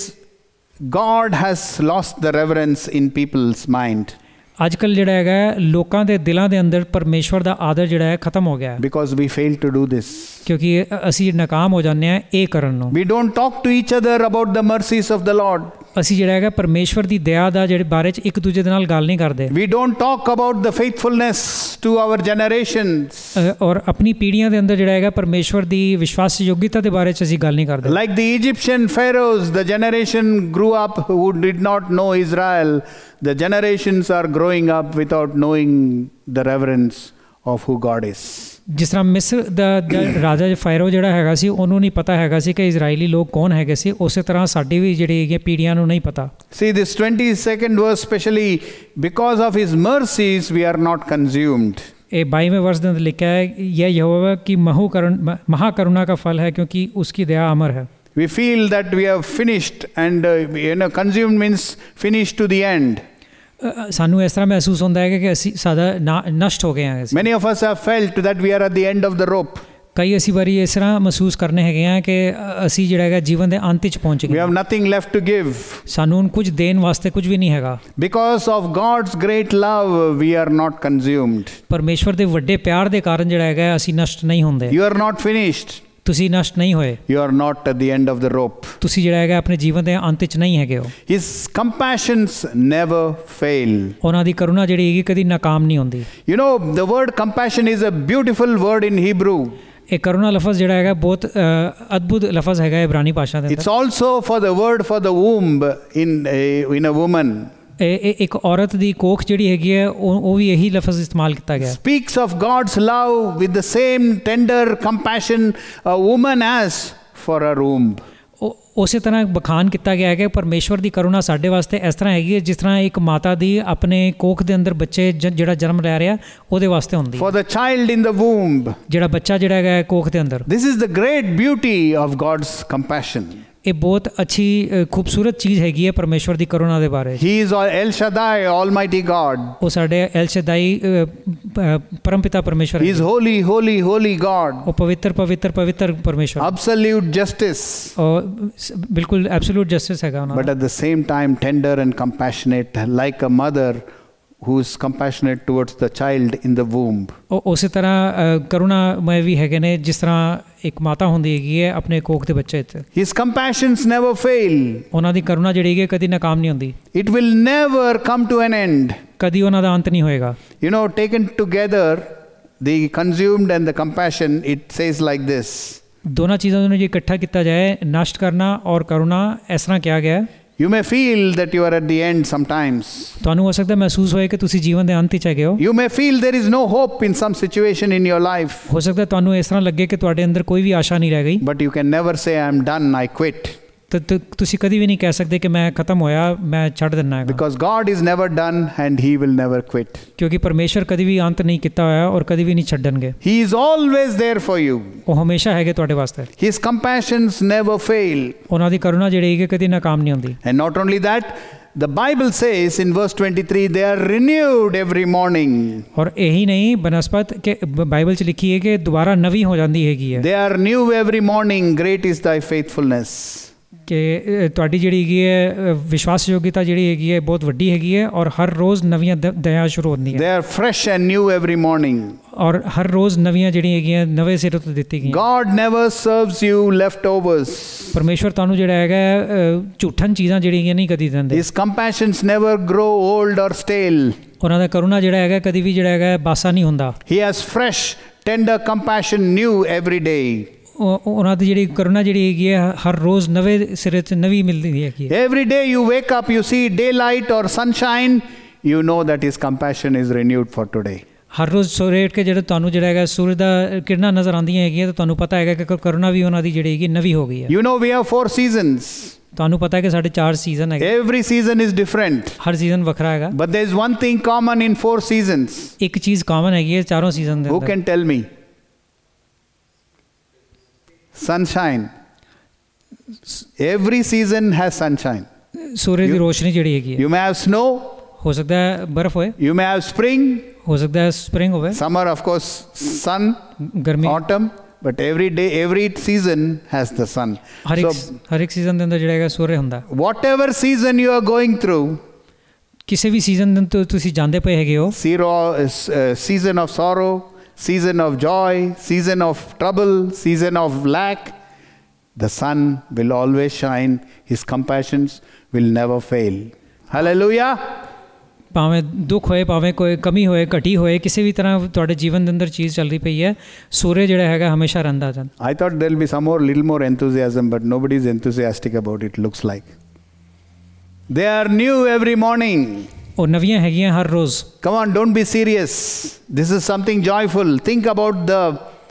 God has lost the reverence in people's mind. ਅੱਜ ਕੱਲ੍ਹ ਜਿਹੜਾ ਹੈਗਾ ਲੋਕਾਂ ਦੇ ਦਿਲਾਂ ਦੇ ਅੰਦਰ ਪਰਮੇਸ਼ਵਰ ਦਾ ਆਦਰ ਜਿਹੜਾ ਹੈ ਖਤਮ ਹੋ ਗਿਆ। Because we fail to do this. ਕਿਉਂਕਿ ਅਸੀਂ ਨਾਕਾਮ ਹੋ ਜਾਂਦੇ ਹਾਂ ਇਹ ਕਰਨ ਨੂੰ। We don't talk to each other about the mercies of the Lord. ਅਸੀਂ ਜਿਹੜਾ ਹੈਗਾ ਪਰਮੇਸ਼ਵਰ ਦੀ ਦਇਆ ਦਾ ਜਿਹੜੇ ਬਾਰੇ ਚ ਇੱਕ ਦੂਜੇ ਦੇ ਨਾਲ ਗੱਲ ਨਹੀਂ ਕਰਦੇ। We don't talk about the faithfulness to our generations. ਔਰ ਆਪਣੀ ਪੀੜ੍ਹੀਆਂ ਦੇ ਅੰਦਰ ਜਿਹੜਾ ਹੈਗਾ ਪਰਮੇਸ਼ਵਰ ਦੀ ਵਿਸ਼ਵਾਸਯੋਗਤਾ ਦੇ ਬਾਰੇ ਚ ਅਸੀਂ ਗੱਲ ਨਹੀਂ ਕਰਦੇ। Like the Egyptian pharaohs, the generation grew up who did not know Israel. The generations are growing up without knowing the reverence of who God is. ਜਿਸ ਤਰ੍ਹਾਂ ਮਿਸਰ ਦਾ ਰਾਜਾ ਫਾਇਰੋ ਜਿਹੜਾ ਹੈਗਾ ਸੀ ਉਹਨੂੰ ਨਹੀਂ ਪਤਾ ਹੈਗਾ ਸੀ ਕਿ ਇਜ਼ਰਾਈਲੀ ਲੋਕ ਕੌਣ ਹੈਗੇ ਸੀ, ਉਸੇ ਤਰ੍ਹਾਂ ਸਾਡੀ ਵੀ ਜਿਹੜੀ ਹੈਗੀ ਪੀੜ੍ਹੀਆਂ ਨੂੰ ਨਹੀਂ ਪਤਾ। See this twenty-second verse especially, because of his mercies we are not consumed. ਇਹ ਬਾईवें वर्ष ਦੇ ਅੰਦਰ ਲਿਖਿਆ ਹੈ यह यहोवा की महाकरुणा महाकरुणा का फल है क्योंकि उसकी दया अमर है। We feel that we have finished and uh, you know consumed means finished to the end. ਸਾਨੂੰ ਇਸ ਤਰ੍ਹਾਂ ਮਹਿਸੂਸ ਹੁੰਦਾ ਹੈ ਕਿ ਅਸੀਂ ਸਾਡਾ ਨਸ਼ਟ ਹੋ ਗਏ ਹਾਂ। Many of us have felt that we are at the end of the rope. ਕਈ ਅਸੀਂ ਵਾਰੀ ਇਸ ਤਰ੍ਹਾਂ ਮਹਿਸੂਸ ਕਰਨੇ ਹੈਗੇ ਆ ਕਿ ਅਸੀਂ ਜਿਹੜਾ ਹੈਗਾ ਜੀਵਨ ਦੇ ਅੰਤ ਵਿੱਚ ਪਹੁੰਚ ਗਏ। We have nothing left to give. ਸਾਨੂੰ ਹੁਣ ਕੁਝ ਦੇਣ ਵਾਸਤੇ ਕੁਝ ਵੀ ਨਹੀਂ ਹੈਗਾ। Because of God's great love we are not consumed. ਪਰਮੇਸ਼ਵਰ ਦੇ ਵੱਡੇ ਪਿਆਰ ਦੇ ਕਾਰਨ ਜਿਹੜਾ ਹੈਗਾ ਅਸੀਂ ਨਸ਼ਟ ਨਹੀਂ ਹੁੰਦੇ। You are not finished. ਤੁਸੀਂ ਨਸ਼ਟ ਨਹੀਂ ਹੋਏ। You are not at the end of the rope. ਤੁਸੀਂ ਜਿਹੜਾ ਹੈਗਾ ਆਪਣੇ ਜੀਵਨ ਦੇ ਅੰਤ ਵਿੱਚ ਨਹੀਂ ਹੈਗੇ ਹੋ। His compassions never fail. ਉਹਨਾਂ ਦੀ ਕਰੁਣਾ ਜਿਹੜੀ ਹੈਗੀ ਕਦੀ ਨਾਕਾਮ ਨਹੀਂ ਹੁੰਦੀ। You know, the word compassion is a beautiful word in Hebrew. ਇਹ ਕਰੁਣਾ ਲਫ਼ਜ਼ ਜਿਹੜਾ ਹੈਗਾ ਬਹੁਤ ਅਦਭੁਤ ਲਫ਼ਜ਼ ਹੈਗਾ ਇਬਰਾਨੀ ਭਾਸ਼ਾ ਦੇ ਅੰਦਰ। It's also for the word for the womb in a, in a woman. ਇਹ ਇੱਕ ਔਰਤ ਦੀ ਕੋਖ ਜਿਹੜੀ ਹੈਗੀ ਹੈ ਉਹ ਵੀ ਇਹੀ ਲਫ਼ਜ਼ ਇਸਤੇਮਾਲ ਕੀਤਾ ਗਿਆ। Speaks of God's love with the same tender compassion a woman has for her womb. ਉਸੇ ਤਰ੍ਹਾਂ ਬਖਾਨ ਕੀਤਾ ਗਿਆ ਹੈ ਕਿ ਪਰਮੇਸ਼ਵਰ ਦੀ ਕਰੁਣਾ ਸਾਡੇ ਵਾਸਤੇ ਇਸ ਤਰ੍ਹਾਂ ਹੈਗੀ ਹੈ ਜਿਸ ਤਰ੍ਹਾਂ ਇੱਕ ਮਾਤਾ ਦੀ ਆਪਣੇ ਕੋਖ ਦੇ ਅੰਦਰ ਬੱਚੇ ਜਿਹੜਾ ਜਨਮ ਲੈ ਰਿਹਾ ਉਹਦੇ ਵਾਸਤੇ ਹੁੰਦੀ ਹੈ। For the child in the womb. ਜਿਹੜਾ ਬੱਚਾ ਜਿਹੜਾ ਹੈਗਾ ਕੋਖ ਦੇ ਅੰਦਰ। This is the great beauty of God's compassion. ਇਹ ਬਹੁਤ ਅੱਛੀ ਖੂਬਸੂਰਤ ਚੀਜ਼ ਹੈਗੀ ਹੈ ਪਰਮੇਸ਼ਵਰ ਦੀ ਕਰੁਣਾ ਦੇ ਬਾਰੇ। He is El Shaddai, Almighty God. ਉਹ ਸਾਡੇ ਐਲ ਸ਼ਦਾਈ ਪਰਮਪਿਤਾ ਪਰਮੇਸ਼ਵਰ ਹੈ। He is holy, holy, holy God. ਉਹ ਪਵਿੱਤਰ ਪਵਿੱਤਰ ਪਵਿੱਤਰ ਪਰਮੇਸ਼ਵਰ। Absolute justice. ਉਹ ਬਿਲਕੁਲ ਐਬਸੋਲੂਟ ਜਸਟਿਸ ਹੈਗਾ ਉਹਨਾਂ ਦਾ। But at the same time tender and compassionate, like a mother who is compassionate towards the child in the womb. ਉਹ ਉਸੇ ਤਰ੍ਹਾਂ ਕਰੁਣਾਮय ਵੀ ਹੈਗੇ ਨੇ ਜਿਸ ਤਰ੍ਹਾਂ ਇੱਕ ਮਾਤਾ ਹੁੰਦੀ ਹੈਗੀ ਹੈ ਆਪਣੇ ਕੋਖ ਦੇ ਬੱਚੇ ਤੇ। His compassions never fail. ਉਹਨਾਂ ਦੀ ਕਰੁਣਾ ਜਿਹੜੀ ਹੈ ਕਦੀ ਨਾਕਾਮ ਨਹੀਂ ਹੁੰਦੀ। It will never come to an end. ਕਦੀ ਉਹਨਾਂ ਦਾ ਅੰਤ ਨਹੀਂ ਹੋਏਗਾ। You know, taken together, the consumed and the compassion, it says like this. ਦੋਨਾਂ ਚੀਜ਼ਾਂ ਨੂੰ ਜੇ ਇਕੱਠਾ ਕੀਤਾ ਜਾਏ, ਨਸ਼ਟ ਕਰਨਾ ਔਰ ਕਰੁਣਾ, ਇਸ ਤਰ੍ਹਾਂ ਕਿਹਾ ਗਿਆ ਹੈ। You may feel that you are at the end sometimes. ਤੁਹਾਨੂੰ ਹੋ ਸਕਦਾ ਮਹਿਸੂਸ ਹੋਏ ਕਿ ਤੁਸੀਂ ਜੀਵਨ ਦੇ ਅੰਤ ਵਿੱਚ ਹੈਗੇ ਹੋ। You may feel there is no hope in some situation in your life. ਹੋ ਸਕਦਾ ਤੁਹਾਨੂੰ ਇਸ ਤਰ੍ਹਾਂ ਲੱਗੇ ਕਿ ਤੁਹਾਡੇ ਅੰਦਰ ਕੋਈ ਵੀ ਆਸ਼ਾ ਨਹੀਂ ਰਹਿ ਗਈ। But you can never say I am done, I quit. ਤਾਂ ਤੁਸੀਂ ਕਦੀ ਵੀ ਨਹੀਂ ਕਹਿ ਸਕਦੇ ਕਿ ਮੈਂ ਖਤਮ ਹੋਇਆ, ਮੈਂ ਛੱਡ ਦਿੰਨਾ ਹੈ। Because God is never done and he will never quit. ਕਿਉਂਕਿ ਪਰਮੇਸ਼ਰ ਕਦੀ ਵੀ ਅੰਤ ਨਹੀਂ ਕੀਤਾ ਹੋਇਆ ਔਰ ਕਦੀ ਵੀ ਨਹੀਂ ਛੱਡਣਗੇ। He is always there for you. ਉਹ ਹਮੇਸ਼ਾ ਹੈਗੇ ਤੁਹਾਡੇ ਵਾਸਤੇ। His compassions never fail. ਉਹਨਾਂ ਦੀ ਕਰੁਣਾ ਜਿਹੜੀ ਹੈ ਕਦੀ ਨਾਕਾਮ ਨਹੀਂ ਹੁੰਦੀ। And not only that, the Bible says in verse twenty-three, they are renewed every morning. ਔਰ ਇਹੀ ਨਹੀਂ ਬਨਸਪਤ ਕਿ ਬਾਈਬਲ 'ਚ ਲਿਖੀ ਹੈ ਕਿ ਦੁਬਾਰਾ ਨਵੀਂ ਹੋ ਜਾਂਦੀ ਹੈਗੀ ਹੈ। They are new every morning. Great is thy faithfulness. ਕਿ ਤੁਹਾਡੀ ਜਿਹੜੀ ਹੈਗੀ ਹੈ ਵਿਸ਼ਵਾਸਯੋਗਤਾ ਜਿਹੜੀ ਹੈਗੀ ਹੈ ਬਹੁਤ ਵੱਡੀ ਹੈਗੀ ਹੈ ਔਰ ਹਰ ਰੋਜ਼ ਨਵੀਆਂ ਦਇਆ ਸ਼ੁਰੂ ਹੁੰਦੀਆਂ। They are fresh and new every morning. ਔਰ ਹਰ ਰੋਜ਼ ਨਵੀਆਂ ਜਿਹੜੀਆਂ ਹੈਗੀਆਂ ਨਵੇਂ ਸਿਰੇ ਤੋਂ ਦਿੱਤੀ ਗਈਆਂ। God never serves you leftovers. ਪਰਮੇਸ਼ਵਰ ਤੁਹਾਨੂੰ ਜਿਹੜਾ ਹੈਗਾ ਝੂਠਨ ਚੀਜ਼ਾਂ ਜਿਹੜੀਆਂ ਨਹੀਂ ਕਦੀ ਦਿੰਦੇ। His compassions never grow old or stale. ਉਹਨਾਂ ਦਾ ਕਰੁਣਾ ਜਿਹੜਾ ਹੈਗਾ ਕਦੀ ਵੀ ਜਿਹੜਾ ਹੈਗਾ ਬਾਸਾ ਨਹੀਂ ਹੁੰਦਾ। He has fresh, tender compassion new every day. ਉਹਨਾਂ ਦੀ ਜਿਹੜੀ ਕਰੁਣਾ ਜਿਹੜੀ ਹੈਗੀ ਹੈ ਹਰ ਰੋਜ਼ ਨਵੇਂ ਸਿਰੇ ਤੋਂ ਨਵੀਂ ਮਿਲਦੀ ਹੈਗੀ ਹੈ। Every day you wake up, you see daylight or sunshine, you know that his compassion is renewed for today. ਹਰ ਰੋਜ਼ ਸਵੇਰੇ ਉੱਠ ਕੇ ਜਿਹੜਾ ਤੁਹਾਨੂੰ ਜਿਹੜਾ ਹੈਗਾ ਸੂਰਜ ਦਾ ਕਿਰਨਾਂ ਨਜ਼ਰ ਆਉਂਦੀਆਂ ਹੈਗੀਆਂ ਤਾਂ ਤੁਹਾਨੂੰ ਪਤਾ ਹੈਗਾ ਕਿ ਕਰੁਣਾ ਵੀ ਉਹਨਾਂ ਦੀ ਜਿਹੜੀ ਹੈਗੀ ਨਵੀਂ ਹੋ ਗਈ ਹੈ। You know we have four seasons. ਤੁਹਾਨੂੰ ਪਤਾ ਹੈ ਕਿ ਸਾਡੇ ਚਾਰ ਸੀਜ਼ਨ ਹੈਗੇ। Every season is different. ਹਰ ਸੀਜ਼ਨ ਵੱਖਰਾ ਹੈਗਾ। But there is one thing common in four seasons. ਇੱਕ ਚੀਜ਼ ਕਾਮਨ ਹੈਗੀ ਹੈ ਚਾਰੋਂ ਸੀਜ਼ਨ ਦੇ ਅੰਦਰ। Who can tell me? Sunshine. Every season has sunshine. ਸੂਰਜ ਦੀ ਰੋਸ਼ਨੀ ਜਿਹੜੀ ਹੈਗੀ ਹੈ। You may have snow. ਹੋ ਸਕਦਾ ਹੈ ਬਰਫ਼ ਹੋਏ। You may have spring. ਹੋ ਸਕਦਾ ਹੈ ਸਪਰਿੰਗ ਹੋਵੇ। Summer of course sun. ਗਰਮੀ। Autumn. But every day, every season has the sun. ਹਰ ਇੱਕ ਹਰ ਇੱਕ ਸੀਜ਼ਨ ਦੇ ਅੰਦਰ ਜਿਹੜਾ ਹੈਗਾ ਸੂਰਜ ਹੁੰਦਾ। Whatever season you are going through. ਕਿਸੇ ਵੀ ਸੀਜ਼ਨ ਤੋਂ ਤੁਸੀਂ ਜਾਂਦੇ ਪਏ ਹੈਗੇ ਹੋ। Zero, uh, season of sorrow. Season of joy, season of trouble, season of lack, the sun will always shine. His compassions will never fail. Hallelujah. ਭਾਵੇਂ ਦੁੱਖ ਹੋਏ ਭਾਵੇਂ ਕੋਈ ਕਮੀ ਹੋਏ ਘਟੀ ਹੋਏ ਕਿਸੇ ਵੀ ਤਰ੍ਹਾਂ ਤੁਹਾਡੇ ਜੀਵਨ ਦੇ ਅੰਦਰ ਚੀਜ਼ ਚੱਲ ਰਹੀ ਪਈ ਹੈ ਸੂਰਜ ਜਿਹੜਾ ਹੈਗਾ ਹਮੇਸ਼ਾ ਰਹਿੰਦਾ ਜਾਂਦਾ। I thought there will be some more little more enthusiasm, but nobody is enthusiastic about it, looks like. They are new every morning. ਉਹ ਨਵੀਆਂ ਹੈਗੀਆਂ ਹਰ ਰੋਜ਼। Come on, don't be serious. This is something joyful. Think about the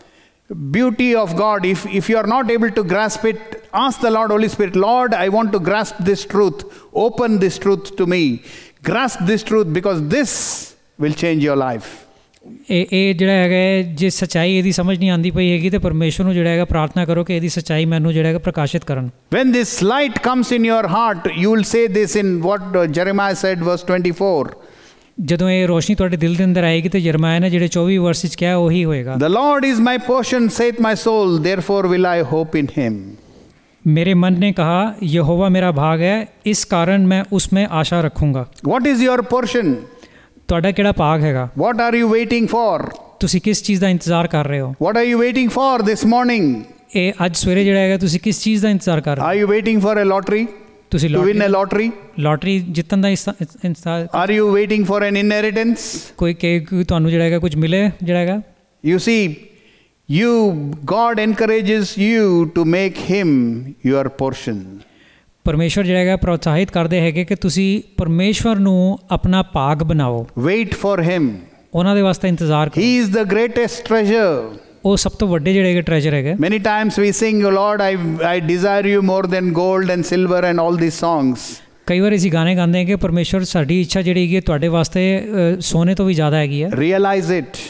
beauty of God. If, if you are not able to grasp it, ask the Lord, Holy Spirit, Lord, I want to grasp this truth. Open this truth to me. Grasp this truth because this will change your life. ਇਹ ਇਹ ਜਿਹੜਾ ਹੈਗਾ ਜੇ ਸੱਚਾਈ ਇਹਦੀ ਸਮਝ ਨਹੀਂ ਆਉਂਦੀ ਪਈ ਹੈਗੀ ਤੇ ਪਰਮੇਸ਼ਵਰ ਨੂੰ ਜਿਹੜਾ ਹੈਗਾ ਪ੍ਰਾਰਥਨਾ ਕਰੋ ਕਿ ਇਹਦੀ ਸੱਚਾਈ ਮੈਨੂੰ ਜਿਹੜਾ ਹੈਗਾ ਪ੍ਰਕਾਸ਼ਿਤ ਕਰਨ। When this light comes in your heart, you will say this in what Jeremiah said, verse twenty-four. ਜਦੋਂ ਇਹ ਰੋਸ਼ਨੀ ਤੁਹਾਡੇ ਦਿਲ ਦੇ ਅੰਦਰ ਆਏਗੀ ਤੇ ਯਰਮਿਆ ਨੇ ਜਿਹੜੇ ਚੌਵੀ ਵਰਸ ਵਿੱਚ ਕਿਹਾ ਉਹੀ ਹੋਏਗਾ। The Lord is my portion, saith my soul, therefore will I hope in him. मेरे मन ने कहा यहोवा मेरा भाग है इस कारण मैं उसमें आशा रखूंगा। What is your portion? ਤੁਹਾਡਾ ਕਿਹੜਾ ਭਾਗ ਹੈਗਾ? What are you waiting for? ਤੁਸੀਂ ਕਿਸ ਚੀਜ਼ ਦਾ ਇੰਤਜ਼ਾਰ ਕਰ ਰਹੇ ਹੋ? What are you waiting for this morning? ਇਹ ਅੱਜ ਸਵੇਰੇ ਜਿਹੜਾ ਹੈਗਾ ਤੁਸੀਂ ਕਿਸ ਚੀਜ਼ ਦਾ ਇੰਤਜ਼ਾਰ ਕਰ ਰਹੇ ਹੋ? Are you waiting for a lottery? ਤੁਸੀਂ to win a lottery? Lottery ਜਿੱਤਣ ਦਾ ਇੰਤਜ਼ਾਰ? Are you waiting for an inheritance? ਕੋਈ ਕਿ ਤੁਹਾਨੂੰ ਜਿਹੜਾ ਹੈਗਾ ਕੁਝ ਮਿਲੇ ਜਿਹੜਾ ਹੈਗਾ? You see, you God encourages you to make him your portion. ਪਰਮੇਸ਼ਵਰ ਜਿਹੜਾ ਹੈਗਾ ਪ੍ਰੋਤਸਾਹਿਤ ਕਰਦੇ ਹੈਗੇ ਕਿ ਤੁਸੀਂ ਪਰਮੇਸ਼ਵਰ ਨੂੰ ਆਪਣਾ ਭਾਗ ਬਣਾਓ। Wait for him. ਉਹਨਾਂ ਦੇ ਵਾਸਤੇ ਇੰਤਜ਼ਾਰ ਕਰੋ। He is the greatest treasure. ਉਹ ਸਭ ਤੋਂ ਵੱਡੇ ਜਿਹੜੇ ਹੈਗੇ ਟ੍ਰੈਜਰ ਹੈਗੇ। Many times we sing, Lord, I I desire you more than gold and silver and all these songs. ਕਈ ਵਾਰ ਅਸੀਂ ਗਾਣੇ ਗਾਉਂਦੇ ਹਾਂ ਕਿ ਪਰਮੇਸ਼ਵਰ ਸਾਡੀ ਇੱਛਾ ਜਿਹੜੀ ਹੈਗੀ ਤੁਹਾਡੇ ਵਾਸਤੇ ਸੋਨੇ ਤੋਂ ਵੀ ਜ਼ਿਆਦਾ ਹੈਗੀ ਹੈ। Realize it.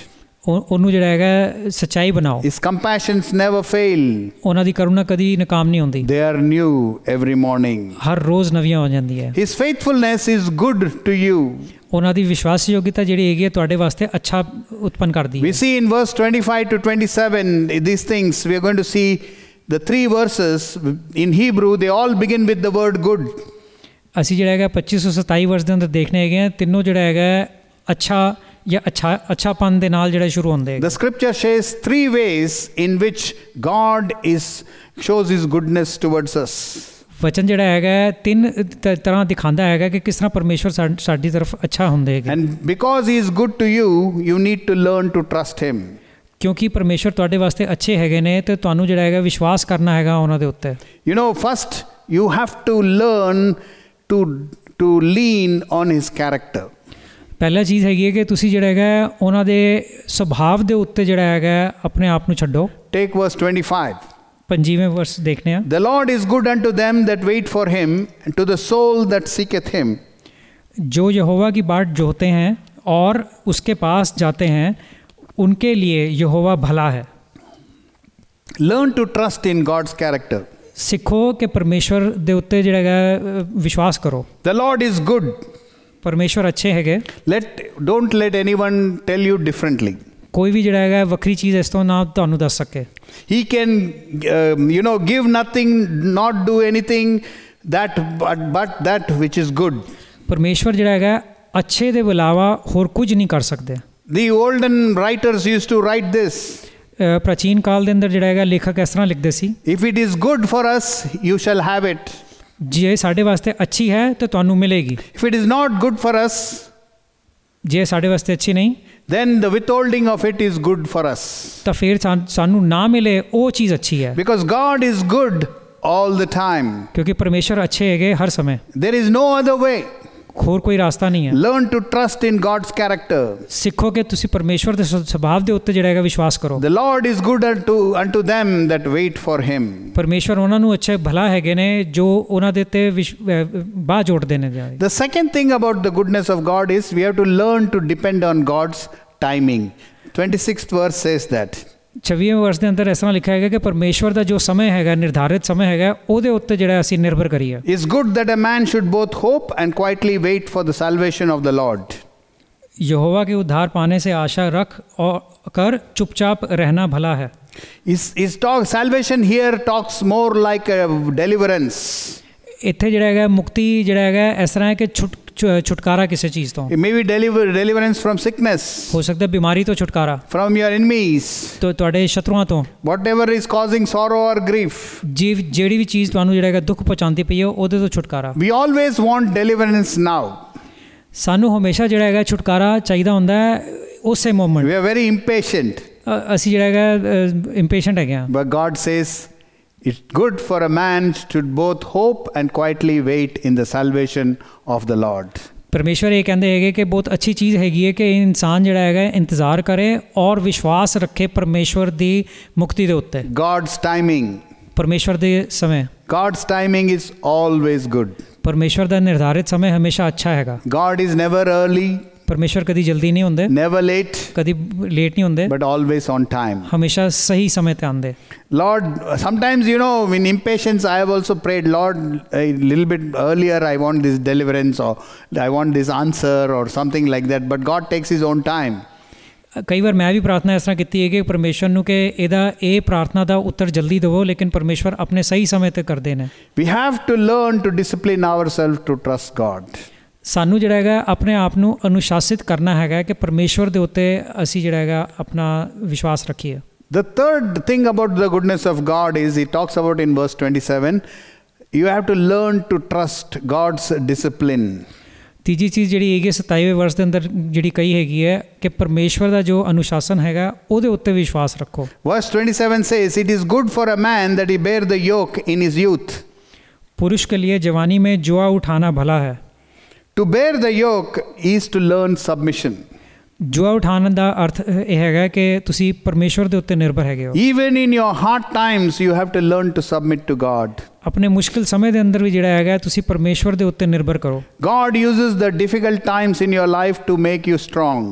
ਉਹਨੂੰ ਜਿਹੜਾ ਹੈਗਾ ਸੱਚਾਈ ਬਣਾਓ। His compassions never fail. ਉਹਨਾਂ ਦੀ ਕਰੁਣਾ ਕਦੀ ਨਾਕਾਮ ਨਹੀਂ ਹੁੰਦੀ। They are new every morning. ਹਰ ਰੋਜ਼ ਨਵੀਆਂ ਹੋ ਜਾਂਦੀਆਂ ਹੈ। His faithfulness is good to you. ਉਹਨਾਂ ਦੀ ਵਿਸ਼ਵਾਸਯੋਗਤਾ ਜਿਹੜੀ ਹੈਗੀ ਹੈ ਤੁਹਾਡੇ ਵਾਸਤੇ ਅੱਛਾ ਉਤਪੰਨ ਕਰਦੀ ਹੈ। We see in verse twenty-five to twenty-seven these things. We are going to see the three verses in Hebrew. They all begin with the word good. ਅਸੀਂ ਜਿਹੜਾ ਹੈਗਾ ਪੱਚੀ ਸੌ ਸਤਾਈ ਵਰਸ ਦੇ ਅੰਦਰ ਦੇਖਣੇ ਹੈਗੇ ਆ ਤਿੰਨੋਂ ਜਿਹੜਾ ਹੈਗਾ ਅੱਛਾ ਜਾਂ ਅੱਛਾ ਅੱਛਾਪਨ ਦੇ ਨਾਲ ਜਿਹੜਾ ਸ਼ੁਰੂ ਹੁੰਦੇ। The scripture says three ways in which God is shows his goodness towards us. ਵਚਨ ਜਿਹੜਾ ਹੈਗਾ ਤਿੰਨ ਤਰ੍ਹਾਂ ਦਿਖਾਉਂਦਾ ਹੈਗਾ ਕਿ ਕਿਸ ਤਰ੍ਹਾਂ ਪਰਮੇਸ਼ਵਰ ਸਾਡੀ ਤਰਫ ਅੱਛਾ ਹੁੰਦੇ ਹੈਗੇ। And because he is good to you, you need to learn to trust him. ਕਿਉਂਕਿ ਪਰਮੇਸ਼ਵਰ ਤੁਹਾਡੇ ਵਾਸਤੇ ਅੱਛੇ ਹੈਗੇ ਨੇ ਤੇ ਤੁਹਾਨੂੰ ਜਿਹੜਾ ਹੈਗਾ ਵਿਸ਼ਵਾਸ ਕਰਨਾ ਹੈਗਾ ਉਹਨਾਂ ਦੇ ਉੱਤੇ। You know, first you have to learn to to lean on his character. ਪਹਿਲਾ ਚੀਜ਼ ਹੈਗੀ ਹੈ ਕਿ ਤੁਸੀਂ ਜਿਹੜਾ ਹੈਗਾ ਉਹਨਾਂ ਦੇ ਸੁਭਾਅ ਦੇ ਉੱਤੇ ਜਿਹੜਾ ਹੈਗਾ ਆਪਣੇ ਆਪ ਨੂੰ ਛੱਡੋ। Take verse twenty-five. ਪੰਜੀਵੇਂ ਵਰਸ ਦੇਖਨੇ ਆ। The Lord is good unto them that wait for him, and to the soul that seeketh him. जो यहोवा की बाट जोहते हैं और उसके पास जाते हैं उनके लिए यहोवा भला है। Learn to trust in God's character. ਸਿੱਖੋ ਕਿ ਪਰਮੇਸ਼ਵਰ ਦੇ ਉੱਤੇ ਜਿਹੜਾ ਹੈਗਾ ਵਿਸ਼ਵਾਸ ਕਰੋ। The Lord is good. ਪਰਮੇਸ਼ਵਰ ਅੱਛੇ ਹੈਗੇ। Let don't let anyone tell you differently. ਕੋਈ ਵੀ ਜਿਹੜਾ ਹੈਗਾ ਵੱਖਰੀ ਚੀਜ਼ ਇਸ ਤੋਂ ਨਾ ਤੁਹਾਨੂੰ ਦੱਸ ਸਕੇ। He can um, you know give nothing, not do anything that but, but that which is good. ਪਰਮੇਸ਼ਵਰ ਜਿਹੜਾ ਹੈਗਾ ਅੱਛੇ ਦੇ ਇਲਾਵਾ ਹੋਰ ਕੁਝ ਨਹੀਂ ਕਰ ਸਕਦੇ। The olden writers used to write this. ਪ੍ਰਾਚੀਨ ਕਾਲ ਦੇ ਅੰਦਰ ਜਿਹੜਾ ਹੈਗਾ ਲੇਖਕ ਇਸ ਤਰ੍ਹਾਂ ਲਿਖਦੇ ਸੀ। If it is good for us, you shall have it. ਜੇ ਸਾਡੇ ਵਾਸਤੇ ਅੱਛੀ ਹੈ ਤਾਂ ਤੁਹਾਨੂੰ ਮਿਲੇਗੀ। If it is not good for us, ਜੇ ਸਾਡੇ ਵਾਸਤੇ ਅੱਛੀ ਨਹੀਂ, then the withholding of it is good for us. ਤਾਂ ਫਿਰ ਸਾਨੂੰ ਨਾ ਮਿਲੇ ਉਹ ਚੀਜ਼ ਅੱਛੀ ਹੈ। Because God is good all the time. ਕਿਉਂਕਿ ਪਰਮੇਸ਼ਰ ਅੱਛੇ ਹੈਗੇ ਹਰ ਸਮੇਂ। There is no other way. ਹੋਰ ਕੋਈ ਰਾਸਤਾ ਨਹੀਂ ਹੈ। Learn to trust in God's character. ਸਿੱਖੋ ਕਿ ਤੁਸੀਂ ਪਰਮੇਸ਼ਵਰ ਦੇ ਸੁਭਾਅ ਦੇ ਉੱਤੇ ਜਿਹੜਾ ਹੈਗਾ ਵਿਸ਼ਵਾਸ ਕਰੋ। The Lord is good unto unto them that wait for him. ਪਰਮੇਸ਼ਵਰ ਉਹਨਾਂ ਨੂੰ ਅੱਛੇ ਭਲਾ ਹੈਗੇ ਨੇ ਜੋ ਉਹਨਾਂ ਦੇ ਉੱਤੇ ਬਾਹ ਜੋੜਦੇ ਨੇ। The second thing about the goodness of God is we have to learn to depend on God's timing. twenty-sixth verse says that. ਛੱਬੀਵੇਂ ਵਰਸ ਦੇ ਅੰਦਰ ਇਸ ਤਰ੍ਹਾਂ ਲਿਖਿਆ ਹੈਗਾ ਕਿ ਪਰਮੇਸ਼ਵਰ ਦਾ ਜੋ ਸਮੇਂ ਹੈਗਾ ਨਿਰਧਾਰਿਤ ਸਮੇਂ ਹੈਗਾ ਉਹਦੇ ਉੱਤੇ ਜਿਹੜਾ ਅਸੀਂ ਨਿਰਭਰ ਕਰੀਏ। It's good that a man should both hope and quietly wait for the salvation of the Lord. यहोवा के उद्धार पाने से आशा रख और कर चुपचाप रहना भला है। Is is talk salvation here talks more like a deliverance. ਇੱਥੇ ਜਿਹੜਾ ਹੈਗਾ ਮੁਕਤੀ ਜਿਹੜਾ ਹੈਗਾ ਇਸ ਤਰ੍ਹਾਂ ਹੈ ਕਿ ਛੁਟਕਾਰਾ ਕਿਸੇ ਚੀਜ਼ ਤੋਂ। It may be deliver deliverance from sickness. ਹੋ ਸਕਦਾ ਬਿਮਾਰੀ ਤੋਂ ਛੁਟਕਾਰਾ। From your enemies. ਤੋਂ ਤੁਹਾਡੇ ਸ਼ਤਰੂਆਂ ਤੋਂ। Whatever is causing sorrow or grief. ਜੀ ਜਿਹੜੀ ਵੀ ਚੀਜ਼ ਤੁਹਾਨੂੰ ਜਿਹੜਾ ਹੈਗਾ ਦੁੱਖ ਪਹੁੰਚਾਉਂਦੀ ਪਈ ਹੈ ਉਹਦੇ ਤੋਂ ਛੁਟਕਾਰਾ। We always want deliverance now. ਸਾਨੂੰ ਹਮੇਸ਼ਾ ਜਿਹੜਾ ਹੈਗਾ ਛੁਟਕਾਰਾ ਚਾਹੀਦਾ ਹੁੰਦਾ ਹੈ ਉਸੇ moment. We are very impatient. ਅਸੀਂ ਜਿਹੜਾ ਹੈਗਾ ਇੰਪੇਸ਼ੈਂਟ ਹੈਗੇ ਆ। But God says it's good for a man to both hope and quietly wait in the salvation of the Lord. ਪਰਮੇਸ਼ਵਰ ਇਹ ਕਹਿੰਦੇ ਹੈਗੇ ਕਿ ਬਹੁਤ ਅੱਛੀ ਚੀਜ਼ ਹੈਗੀ ਹੈ ਕਿ ਇਨਸਾਨ ਜਿਹੜਾ ਹੈਗਾ ਇੰਤਜ਼ਾਰ ਕਰੇ ਔਰ ਵਿਸ਼ਵਾਸ ਰੱਖੇ ਪਰਮੇਸ਼ਵਰ ਦੀ ਮੁਕਤੀ ਦੇ ਉੱਤੇ। God's timing. ਪਰਮੇਸ਼ਵਰ ਦੇ ਸਮੇਂ। God's timing is always good. ਪਰਮੇਸ਼ਵਰ ਦਾ ਨਿਰਧਾਰਿਤ ਸਮੇਂ ਹਮੇਸ਼ਾ ਅੱਛਾ ਹੈਗਾ। God is never early. ਪਰਮੇਸ਼ਵਰ ਕਦੀ ਜਲਦੀ ਨਹੀਂ ਹੁੰਦੇ। Never late. ਕਦੀ ਲੇਟ ਨਹੀਂ ਹੁੰਦੇ। But always on time. ਹਮੇਸ਼ਾ ਸਹੀ ਸਮੇਂ ਤੇ ਆਉਂਦੇ। Lord, sometimes you know in impatience I have also prayed, Lord, a little bit earlier I want this deliverance or I want this answer or something like that, but God takes his own time. ਕਈ ਵਾਰ ਮੈਂ ਵੀ ਪ੍ਰਾਰਥਨਾ ਇਸ ਤਰ੍ਹਾਂ ਕੀਤੀ ਹੈ ਕਿ ਪਰਮੇਸ਼ਵਰ ਨੂੰ ਕਿ ਇਹਦਾ ਇਹ ਪ੍ਰਾਰਥਨਾ ਦਾ ਉੱਤਰ ਜਲਦੀ ਦੇਵੋ ਲੇਕਿਨ ਪਰਮੇਸ਼ਵਰ ਆਪਣੇ ਸਹੀ ਸਮੇਂ ਤੇ ਕਰਦੇ ਨੇ। We have to learn to discipline ourselves to trust God. ਸਾਨੂੰ ਜਿਹੜਾ ਹੈਗਾ ਆਪਣੇ ਆਪ ਨੂੰ ਅਨੁਸ਼ਾਸਿਤ ਕਰਨਾ ਹੈਗਾ ਕਿ ਪਰਮੇਸ਼ਵਰ ਦੇ ਉੱਤੇ ਅਸੀਂ ਜਿਹੜਾ ਹੈਗਾ ਆਪਣਾ ਵਿਸ਼ਵਾਸ ਰੱਖੀਏ। The third thing about the goodness of God is he talks about in verse twenty-seven, you have to learn to trust God's discipline. ਤੀਜੀ ਚੀਜ਼ ਜਿਹੜੀ ਹੈਗੀ ਸਤਾਈਵੇਂ ਵਰਸ ਦੇ ਅੰਦਰ ਜਿਹੜੀ ਕਹੀ ਹੈਗੀ ਹੈ ਕਿ ਪਰਮੇਸ਼ਵਰ ਦਾ ਜੋ ਅਨੁਸ਼ਾਸਨ ਹੈਗਾ ਉਹਦੇ ਉੱਤੇ ਵਿਸ਼ਵਾਸ ਰੱਖੋ। Verse twenty-seven says, it is good for a man that he bear the yoke in his youth. पुरुष के लिए जवानी में जुआ उठाना भला है। To bear the yoke is to learn submission. जुआ उठाने ਦਾ ਅਰਥ ਇਹ ਹੈਗਾ ਕਿ ਤੁਸੀਂ ਪਰਮੇਸ਼ਵਰ ਦੇ ਉੱਤੇ ਨਿਰਭਰ ਹੈਗੇ ਹੋ। Even in your hard times you have to learn to submit to God. ਆਪਣੇ ਮੁਸ਼ਕਿਲ ਸਮੇਂ ਦੇ ਅੰਦਰ ਵੀ ਜਿਹੜਾ ਹੈਗਾ ਤੁਸੀਂ ਪਰਮੇਸ਼ਵਰ ਦੇ ਉੱਤੇ ਨਿਰਭਰ ਕਰੋ। God uses the difficult times in your life to make you strong.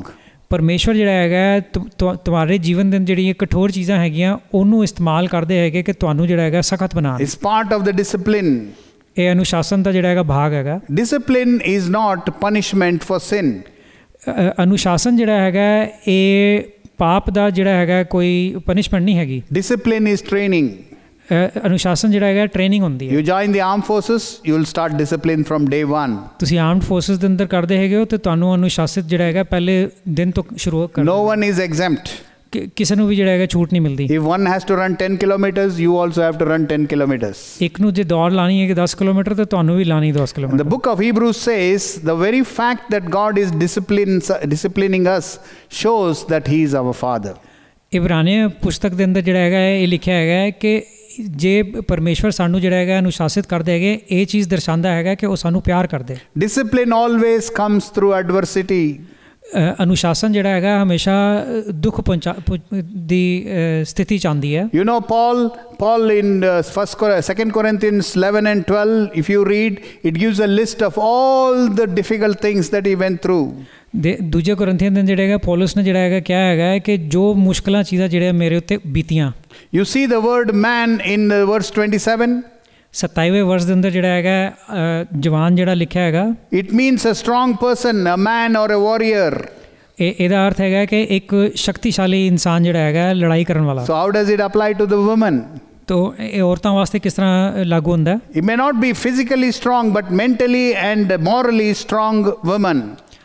ਪਰਮੇਸ਼ਵਰ ਜਿਹੜਾ ਹੈਗਾ ਤੁਹਾਡੇ ਜੀਵਨ ਦੇ ਜਿਹੜੀਆਂ ਕਠੋਰ ਚੀਜ਼ਾਂ ਹੈਗੀਆਂ ਉਹਨੂੰ ਇਸਤੇਮਾਲ ਕਰਦੇ ਹੈਗੇ ਕਿ ਤੁਹਾਨੂੰ ਜਿਹੜਾ ਹੈਗਾ ਸਖਤ ਬਣਾਉਣ। It's part of the discipline. ਇਹ ਅਨੁਸ਼ਾਸਨ ਦਾ ਜਿਹੜਾ ਹੈਗਾ ਭਾਗ ਹੈਗਾ। Discipline is not punishment for sin. ਅਨੁਸ਼ਾਸਨ ਜਿਹੜਾ ਹੈਗਾ ਇਹ ਪਾਪ ਦਾ ਜਿਹੜਾ ਹੈਗਾ ਕੋਈ ਪਨਿਸ਼ਮੈਂਟ ਨਹੀਂ ਹੈਗੀ। Discipline is training. ਅਨੁਸ਼ਾਸਨ ਜਿਹੜਾ ਹੈਗਾ ਟ੍ਰੇਨਿੰਗ ਹੁੰਦੀ ਹੈ। You join the armed forces, you will start discipline from day one. ਤੁਸੀਂ ਆਰਮਡ ਫੋਰਸਸ ਦੇ ਅੰਦਰ ਕਰਦੇ ਹੈਗੇ ਹੋ ਤੇ ਤੁਹਾਨੂੰ ਅਨੁਸ਼ਾਸਿਤ ਜਿਹੜਾ ਹੈਗਾ ਪਹਿਲੇ ਦਿਨ ਤੋਂ ਸ਼ੁਰੂ ਕਰਨਾ। No one is exempt. ਕਿਸੇ ਨੂੰ ਵੀ ਜਿਹੜਾ ਹੈਗਾ ਛੂਟ ਨਹੀਂ ਮਿਲਦੀ। If one has to run ten kilometers, you also have to run ten kilometers. ਇੱਕ ਨੂੰ ਜੇ ਦੌੜ ਲਾਣੀ ਹੈ ਕਿ ਦਸ ਕਿਲੋਮੀਟਰ ਤੇ ਤੁਹਾਨੂੰ ਵੀ ਲਾਣੀ ਦਸ kilometre. The book of Hebrews says the very fact that God is disciplining us shows that he is our father. ਇਬਰਾਨੀਆਂ ਪੁਸਤਕ ਦੇ ਅੰਦਰ ਜਿਹੜਾ ਹੈਗਾ ਇਹ ਲਿਖਿਆ ਹੈਗਾ ਕਿ ਜੇ ਪਰਮੇਸ਼ਵਰ ਸਾਨੂੰ ਜਿਹੜਾ ਹੈਗਾ ਅਨੁਸ਼ਾਸਿਤ ਕਰਦੇ ਹੈਗੇ ਇਹ ਚੀਜ਼ ਦਰਸਾਉਂਦਾ ਹੈਗਾ ਕਿ ਉਹ ਸਾਨੂੰ ਪਿਆਰ ਕਰਦੇ। Discipline always comes through adversity. ਅਨੁਸ਼ਾਸਨ ਜਿਹੜਾ ਹੈਗਾ ਹਮੇਸ਼ਾ ਦੁੱਖ ਪਹੁੰਚਾ ਦੀ ਸਥਿਤੀ ਚ ਆਉਂਦੀ ਹੈ। You know Paul Paul in uh, first second Corinthians eleven and twelve, if you read, it gives a list of all the difficult things that he went through. ਦੇ ਦੂਜੇ ਕੋਰਿੰਥੀਅਨ ਦੇ ਜਿਹੜਾ ਹੈਗਾ ਪੌਲਸ ਨੇ ਜਿਹੜਾ ਹੈਗਾ ਕਿਹਾ ਹੈਗਾ ਕਿ ਜੋ ਮੁਸ਼ਕਲਾਂ ਚੀਜ਼ਾਂ ਜਿਹੜੇ ਮੇਰੇ ਉੱਤੇ ਬੀਤੀਆਂ। You see the word man in uh, verse twenty-seven. ਸਤਾਈਵੇਂ ਵਰਸ ਦੇ ਅੰਦਰ ਜਿਹੜਾ ਹੈਗਾ ਜਵਾਨ ਜਿਹੜਾ ਲਿਖਿਆ ਹੈਗਾ it means a strong person, a man or a warrior. ਇਹ ਇਹਦਾ ਅਰਥ ਹੈਗਾ ਕਿ ਇੱਕ ਸ਼ਕਤੀਸ਼ਾਲੀ ਇਨਸਾਨ ਜਿਹੜਾ ਹੈਗਾ ਲੜਾਈ ਕਰਨ ਵਾਲਾ। So how does it apply to the woman? ਤੋ ਇਹ ਔਰਤਾਂ ਵਾਸਤੇ ਕਿਸ ਤਰ੍ਹਾਂ ਲਾਗੂ ਹੁੰਦਾ? It may not be physically strong but mentally and morally strong woman.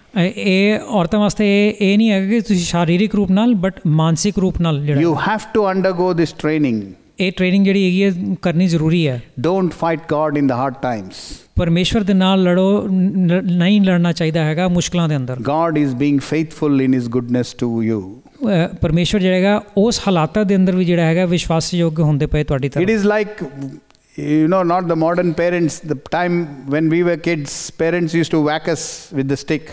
ਇਹ ਔਰਤਾਂ ਵਾਸਤੇ ਇਹ ਨਹੀਂ ਹੈਗਾ ਕਿ ਤੁਸੀਂ ਸ਼ਾਰੀਰਿਕ ਰੂਪ ਨਾਲ ਬਟ ਮਾਨਸਿਕ ਰੂਪ ਨਾਲ ਜਿਹੜਾ you have to undergo this training. ਇਹ ਟ੍ਰੇਨਿੰਗ ਜਿਹੜੀ ਹੈਗੀ ਹੈ ਕਰਨੀ ਜ਼ਰੂਰੀ ਹੈ। Don't fight God in the hard times. ਪਰਮੇਸ਼ਵਰ ਦੇ ਨਾਲ ਲੜੋ ਨਹੀਂ ਲੜਨਾ ਚਾਹੀਦਾ ਹੈਗਾ ਮੁਸ਼ਕਲਾਂ ਦੇ ਅੰਦਰ। God is being faithful in his goodness to you. ਪਰਮੇਸ਼ਵਰ ਜਿਹੜਾ ਹੈਗਾ ਉਸ ਹਾਲਾਤਾਂ ਦੇ ਅੰਦਰ ਵੀ ਜਿਹੜਾ ਹੈਗਾ ਵਿਸ਼ਵਾਸਯੋਗ ਹੁੰਦੇ ਪਏ ਤੁਹਾਡੀ ਤਰਫ। It is like, you know, not the modern parents. The time when we were kids, parents used to whack us with the stick.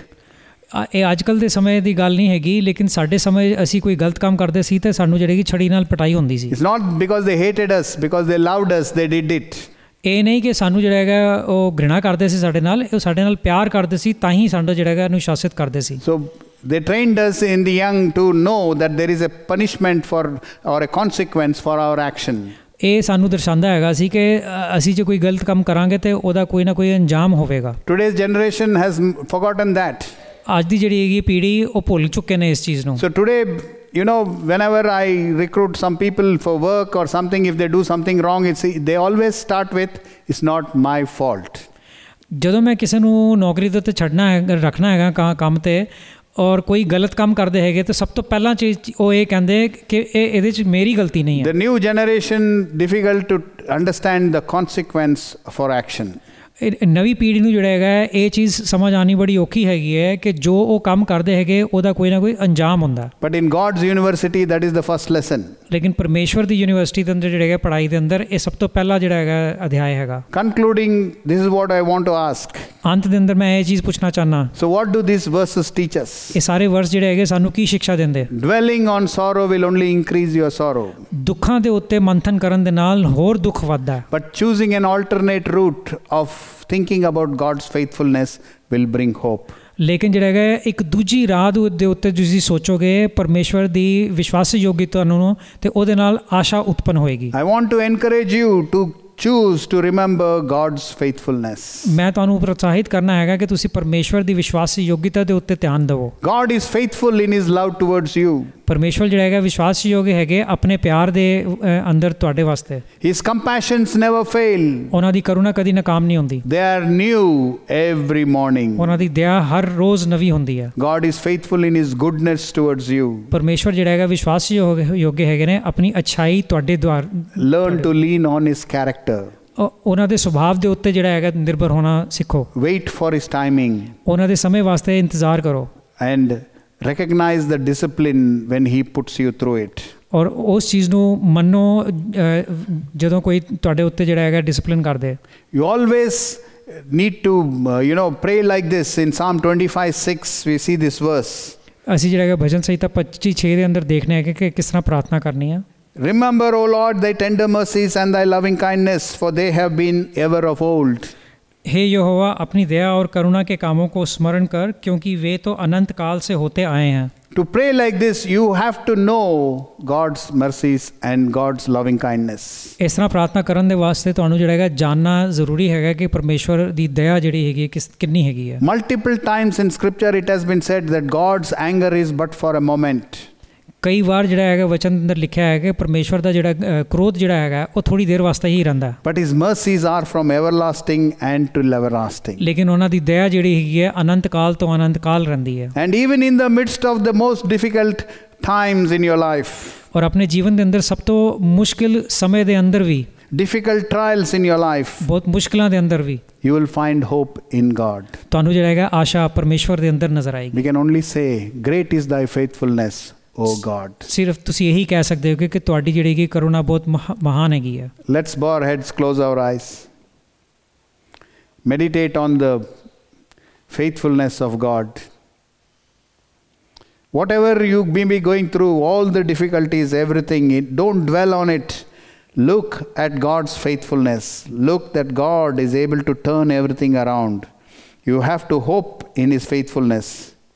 ਇਹ ਅੱਜ ਕੱਲ੍ਹ ਦੇ ਸਮੇਂ ਦੀ ਗੱਲ ਨਹੀਂ ਹੈਗੀ ਲੇਕਿਨ ਸਾਡੇ ਸਮੇਂ ਅਸੀਂ ਕੋਈ ਗਲਤ ਕੰਮ ਕਰਦੇ ਸੀ ਤੇ ਸਾਨੂੰ ਜਿਹੜੀ ਕਿ ਛੜੀ ਨਾਲ ਪਟਾਈ ਹੁੰਦੀ ਸੀ। It's not because they hated us, because they loved us, they did it. ਇਹ ਨਹੀਂ ਕਿ ਸਾਨੂੰ ਜਿਹੜਾ ਹੈਗਾ ਉਹ ਘ੍ਰਿਣਾ ਕਰਦੇ ਸੀ ਸਾਡੇ ਨਾਲ, ਉਹ ਸਾਡੇ ਨਾਲ ਪਿਆਰ ਕਰਦੇ ਸੀ ਤਾਂ ਹੀ ਸਾਡਾ ਜਿਹੜਾ ਹੈਗਾ ਅਨੁਸ਼ਾਸਿਤ ਕਰਦੇ ਸੀ। So they trained us in the young to know that there is a punishment for or a consequence for our action. ਇਹ ਸਾਨੂੰ ਦਰਸਾਉਂਦਾ ਹੈਗਾ ਸੀ ਕਿ ਅਸੀਂ ਜੇ ਕੋਈ ਗਲਤ ਕੰਮ ਕਰਾਂਗੇ ਤੇ ਉਹਦਾ ਕੋਈ ਨਾ ਕੋਈ ਅੰਜਾਮ ਹੋਵੇਗਾ। Today's generation has forgotten that. ਅੱਜ ਦੀ ਜਿਹੜੀ ਹੈਗੀ ਪੀੜ੍ਹੀ ਉਹ ਭੁੱਲ ਚੁੱਕੇ ਨੇ ਇਸ ਚੀਜ਼ ਨੂੰ। So today, you know, whenever I recruit some people for work or something, if they do something wrong, it's they always start with, it's not my fault. ਜਦੋਂ ਮੈਂ ਕਿਸੇ ਨੂੰ ਨੌਕਰੀ ਦੇ ਉੱਤੇ ਛੱਡਣਾ ਹੈ ਰੱਖਣਾ ਹੈਗਾ ਕੰਮ ਤੇ ਔਰ ਕੋਈ ਗਲਤ ਕੰਮ ਕਰਦੇ ਹੈਗੇ ਤਾਂ ਸਭ ਤੋਂ ਪਹਿਲਾਂ ਚੀਜ਼ ਉਹ ਇਹ ਕਹਿੰਦੇ ਕਿ ਇਹ ਇਹਦੇ 'ਚ ਮੇਰੀ ਗਲਤੀ ਨਹੀਂ ਹੈ। The new generation difficult to understand the consequence for action. ਨਵੀਂ ਪੀੜ੍ਹੀ ਨੂੰ ਜਿਹੜਾ ਹੈਗਾ ਇਹ ਚੀਜ਼ ਸਮਝ ਆਉਣੀ ਬੜੀ ਔਖੀ ਹੈਗੀ ਹੈ ਕਿ ਜੋ ਉਹ ਕੰਮ ਕਰਦੇ ਹੈਗੇ ਉਹਦਾ ਕੋਈ ਨਾ ਕੋਈ ਅੰਜਾਮ ਹੁੰਦਾ। But in God's university, that is the first lesson. ਲੇਕਿਨ ਪਰਮੇਸ਼ਵਰ ਦੀ ਯੂਨੀਵਰਸਿਟੀ ਦੇ ਅੰਦਰ ਜਿਹੜਾ ਹੈਗਾ ਪੜ੍ਹਾਈ ਦੇ ਅੰਦਰ ਇਹ ਸਭ ਤੋਂ ਪਹਿਲਾ ਜਿਹੜਾ ਹੈਗਾ ਅਧਿਆਇ ਹੈਗਾ। Concluding, this is what I want to ask. ਅੰਤ ਦੇ ਅੰਦਰ ਮੈਂ ਇਹ ਚੀਜ਼ ਪੁੱਛਣਾ ਚਾਹੁੰਦਾ। So what do these verses teach us? ਇਹ ਸਾਰੇ ਵਰਸ ਜਿਹੜੇ ਹੈਗੇ ਸਾਨੂੰ ਕੀ ਸਿੱਖਿਆ ਦਿੰਦੇ? Dwelling on sorrow will only increase your sorrow. ਦੁੱਖਾਂ ਦੇ ਉੱਤੇ ਮੰਥਨ ਕਰਨ ਦੇ ਨਾਲ ਹੋਰ ਦੁੱਖ ਵੱਧਦਾ ਹੈ। But choosing an alternate route of thinking about God's faithfulness will bring hope. ਲੇਕਿਨ ਜਿਹੜਾ ਹੈਗਾ ਇੱਕ ਦੂਜੀ ਰਾਹ ਦੇ ਉੱਤੇ ਤੁਸੀਂ ਸੋਚੋਗੇ ਪਰਮੇਸ਼ਵਰ ਦੀ ਵਿਸ਼ਵਾਸਯੋਗਤਾ ਨੂੰ ਤੇ ਉਹਦੇ ਨਾਲ ਆਸ਼ਾ ਉਤਪੰਨ ਹੋਏਗੀ। I want to encourage you to choose to remember God's faithfulness. ਮੈਂ ਤੁਹਾਨੂੰ ਪ੍ਰੋਤਸਾਹਿਤ ਕਰਨਾ ਹੈਗਾ ਕਿ ਤੁਸੀਂ ਪਰਮੇਸ਼ਵਰ ਦੀ ਵਿਸ਼ਵਾਸਯੋਗਤਾ ਦੇ ਉੱਤੇ ਧਿਆਨ ਦਿਵੋ। God is faithful in his love towards you. ਪਰਮੇਸ਼ਵਰ ਜਿਹੜਾ ਹੈਗਾ ਵਿਸ਼ਵਾਸਯੋਗ ਹੈਗੇ ਆਪਣੇ ਪਿਆਰ ਦੇ ਅੰਦਰ ਤੁਹਾਡੇ ਵਾਸਤੇ। His compassions never fail. ਉਹਨਾਂ ਦੀ ਕਰੁਣਾ ਕਦੀ ਨਾਕਾਮ ਨਹੀਂ ਹੁੰਦੀ। They are new every morning. ਉਹਨਾਂ ਦੀ ਦਇਆ ਹਰ ਰੋਜ਼ ਨਵੀਂ ਹੁੰਦੀ ਹੈ। God is faithful in his goodness towards you. ਪਰਮੇਸ਼ਵਰ ਜਿਹੜਾ ਹੈਗਾ ਵਿਸ਼ਵਾਸਯੋਗ ਹੈਗੇ ਨੇ ਆਪਣੀ ਅੱਛਾਈ ਤੁਹਾਡੇ ਦੁਆਰ। Learn to lean on his character. ਉਹਨਾਂ ਦੇ ਸੁਭਾਅ ਦੇ ਉੱਤੇ ਜਿਹੜਾ ਹੈਗਾ ਨਿਰਭਰ ਹੋਣਾ ਸਿੱਖੋ। Wait for his timing. ਉਹਨਾਂ ਦੇ ਸਮੇਂ ਵਾਸਤੇ ਇੰਤਜ਼ਾਰ ਕਰੋ। And recognize the discipline when he puts you through it. ਔਰ ਉਸ ਚੀਜ਼ ਨੂੰ ਮੰਨੋ ਜਦੋਂ ਕੋਈ ਤੁਹਾਡੇ ਉੱਤੇ ਜਿਹੜਾ ਹੈਗਾ ਡਿਸਪਲਿਨ ਕਰਦੇ। You always need to uh, you know pray like this. In Psalm twenty-five six we see this verse. ਅਸੀਂ ਜਿਹੜਾ ਹੈਗਾ ਭਜਨ ਸੰਹਿਤਾ ਪੱਚੀ ਛੇ ਦੇ ਅੰਦਰ ਦੇਖਦੇ ਹਾਂ ਕਿ ਕਿਸ ਤਰ੍ਹਾਂ ਪ੍ਰਾਰਥਨਾ ਕਰਨੀ ਹੈ। Remember, O Lord, thy tender mercies and thy loving kindness, for they have been ever of old. हे यहोवा अपनी दया और करुणा के कामों को स्मरण कर, क्योंकि वे तो अनंत काल से होते आए हैं। To pray like this, you have to know God's mercies and God's loving kindness. इस तरह प्रार्थना ਕਰਨ ਦੇ ਵਾਸਤੇ ਤੁਹਾਨੂੰ ਜਿਹੜਾ ਹੈਗਾ ਜਾਨਣਾ ਜ਼ਰੂਰੀ ਹੈਗਾ ਕਿ ਪਰਮੇਸ਼ਵਰ ਦੀ ਦਇਆ ਜਿਹੜੀ ਹੈਗੀ ਕਿਸ ਕਿੰਨੀ ਹੈਗੀ ਹੈ। Multiple times in scripture it has been said that God's anger is but for a moment. ਕਈ ਵਾਰ ਜਿਹੜਾ ਹੈਗਾ ਵਚਨ ਅੰਦਰ ਲਿਖਿਆ ਹੈ ਕਿ ਪਰਮੇਸ਼ਵਰ ਦਾ ਜਿਹੜਾ ਕ੍ਰੋਧ ਜਿਹੜਾ ਹੈਗਾ ਉਹ ਥੋੜੀ ਦੇਰ ਵਾਸਤੇ ਹੀ ਰਹਿੰਦਾ ਹੈ। But his mercies are from everlasting and to everlasting. ਲੇਕਿਨ ਉਹਨਾਂ ਦੀ ਦਇਆ ਜਿਹੜੀ ਹੈਗੀ ਹੈ ਅਨੰਤ ਕਾਲ ਤੋਂ ਅਨੰਤ ਕਾਲ ਰਹਿੰਦੀ ਹੈ। And even in the midst of the most difficult times in your life, ਔਰ ਆਪਣੇ ਜੀਵਨ ਦੇ ਅੰਦਰ ਸਭ ਤੋਂ ਮੁਸ਼ਕਿਲ ਸਮੇਂ ਦੇ ਅੰਦਰ ਵੀ, difficult trials in your life, ਬਹੁਤ ਮੁਸ਼ਕਿਲਾਂ ਦੇ ਅੰਦਰ ਵੀ, you will find hope in God. ਤੁਹਾਨੂੰ ਜਿਹੜਾ ਹੈਗਾ ਆਸ਼ਾ ਪਰਮੇਸ਼ਵਰ ਦੇ ਅੰਦਰ ਨਜ਼ਰ ਆਏਗੀ। We can only say, great is thy faithfulness, O God. ਸਿਰਫ ਤੁਸੀਂ ਇਹੀ ਕਹਿ ਸਕਦੇ ਹੋ ਕਿ ਤੁਹਾਡੀ ਜਿਹੜੀ ਹੈਗੀ ਕਰੁਣਾ ਬਹੁਤ ਮਹਾਨ ਹੈਗੀ ਹੈ। Let's bow our heads, close our eyes. Meditate on the faithfulness of God. Whatever you may be going through, all the difficulties, everything, don't dwell on it. Look at God's faithfulness. Look that God is able to turn everything around. You have to hope in His faithfulness.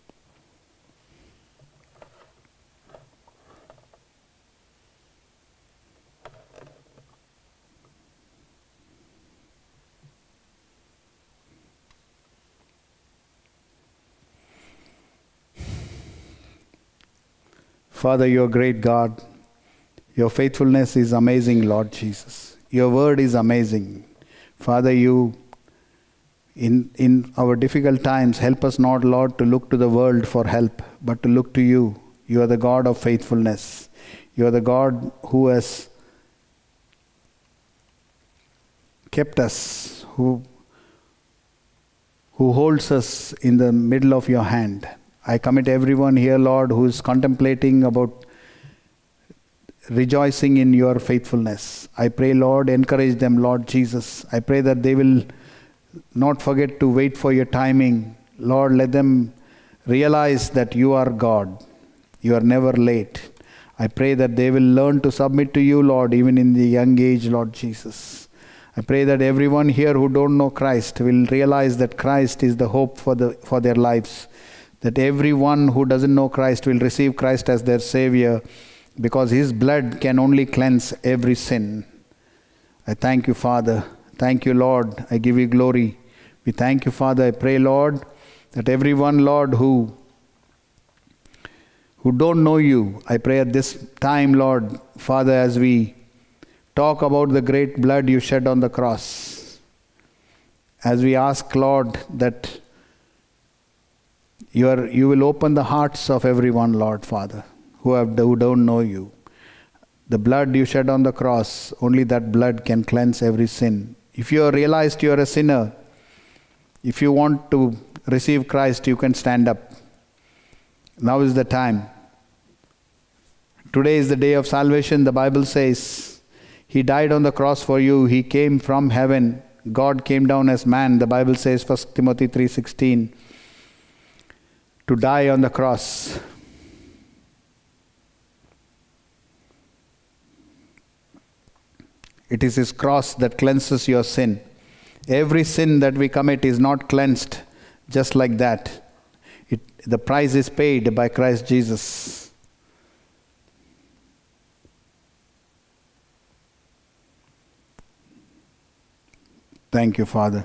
Father, you are great God. Your faithfulness is amazing, Lord Jesus. Your word is amazing. Father, you, in, in our difficult times, help us not, Lord, to look to the world for help, but to look to you. You are the God of faithfulness. You are the God who has kept us, who, who holds us in the middle of your hand. I commit everyone here, Lord, who is contemplating about rejoicing in your faithfulness. I pray, Lord, encourage them, Lord Jesus. I pray that they will not forget to wait for your timing. Lord, let them realize that you are God. You are never late. I pray that they will learn to submit to you, Lord, even in the young age, Lord Jesus. I pray that everyone here who don't know Christ will realize that Christ is the hope for the for their lives. That everyone who doesn't know Christ will receive Christ as their Savior, because His blood can only cleanse every sin. I thank you, Father. Thank you, Lord. I give you glory. We thank you, Father. I pray, Lord, that everyone, Lord, who, who don't know you, I pray at this time, Lord, Father, as we talk about the great blood you shed on the cross, as we ask, Lord, that You, are, you will open the hearts of everyone, Lord Father, who, have, who don't know you. The blood you shed on the cross, only that blood can cleanse every sin. If you have realized you are a sinner, if you want to receive Christ, you can stand up. Now is the time. Today is the day of salvation. The Bible says He died on the cross for you. He came from heaven. God came down as man. The Bible says, First Timothy three sixteen. To die on the cross. It is His cross that cleanses your sin. Every sin that we commit is not cleansed just like that. It, the price is paid by Christ Jesus. Thank you, Father.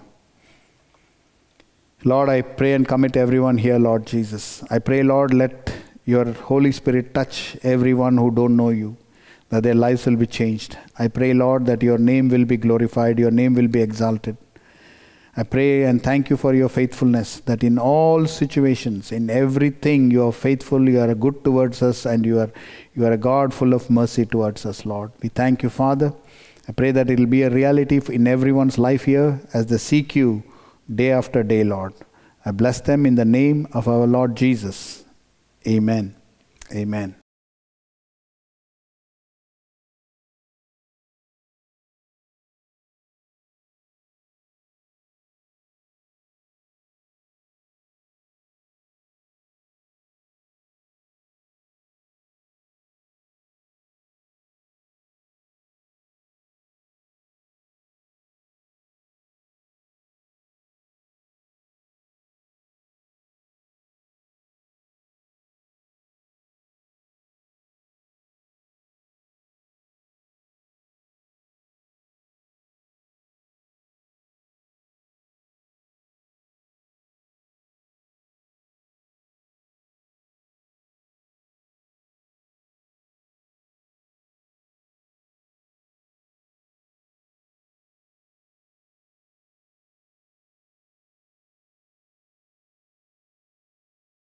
Lord, I pray and commit everyone here, Lord Jesus. I pray, Lord, let your Holy Spirit touch everyone who don't know you, that their lives will be changed. I pray, Lord, that your name will be glorified, your name will be exalted. I pray and thank you for your faithfulness, that in all situations, in everything, you are faithful, you are good towards us, and you are, you are a God full of mercy towards us, Lord. We thank you, Father. I pray that it will be a reality in everyone's life here as they seek you day after day, Lord. I bless them in the name of our Lord Jesus. Amen. Amen.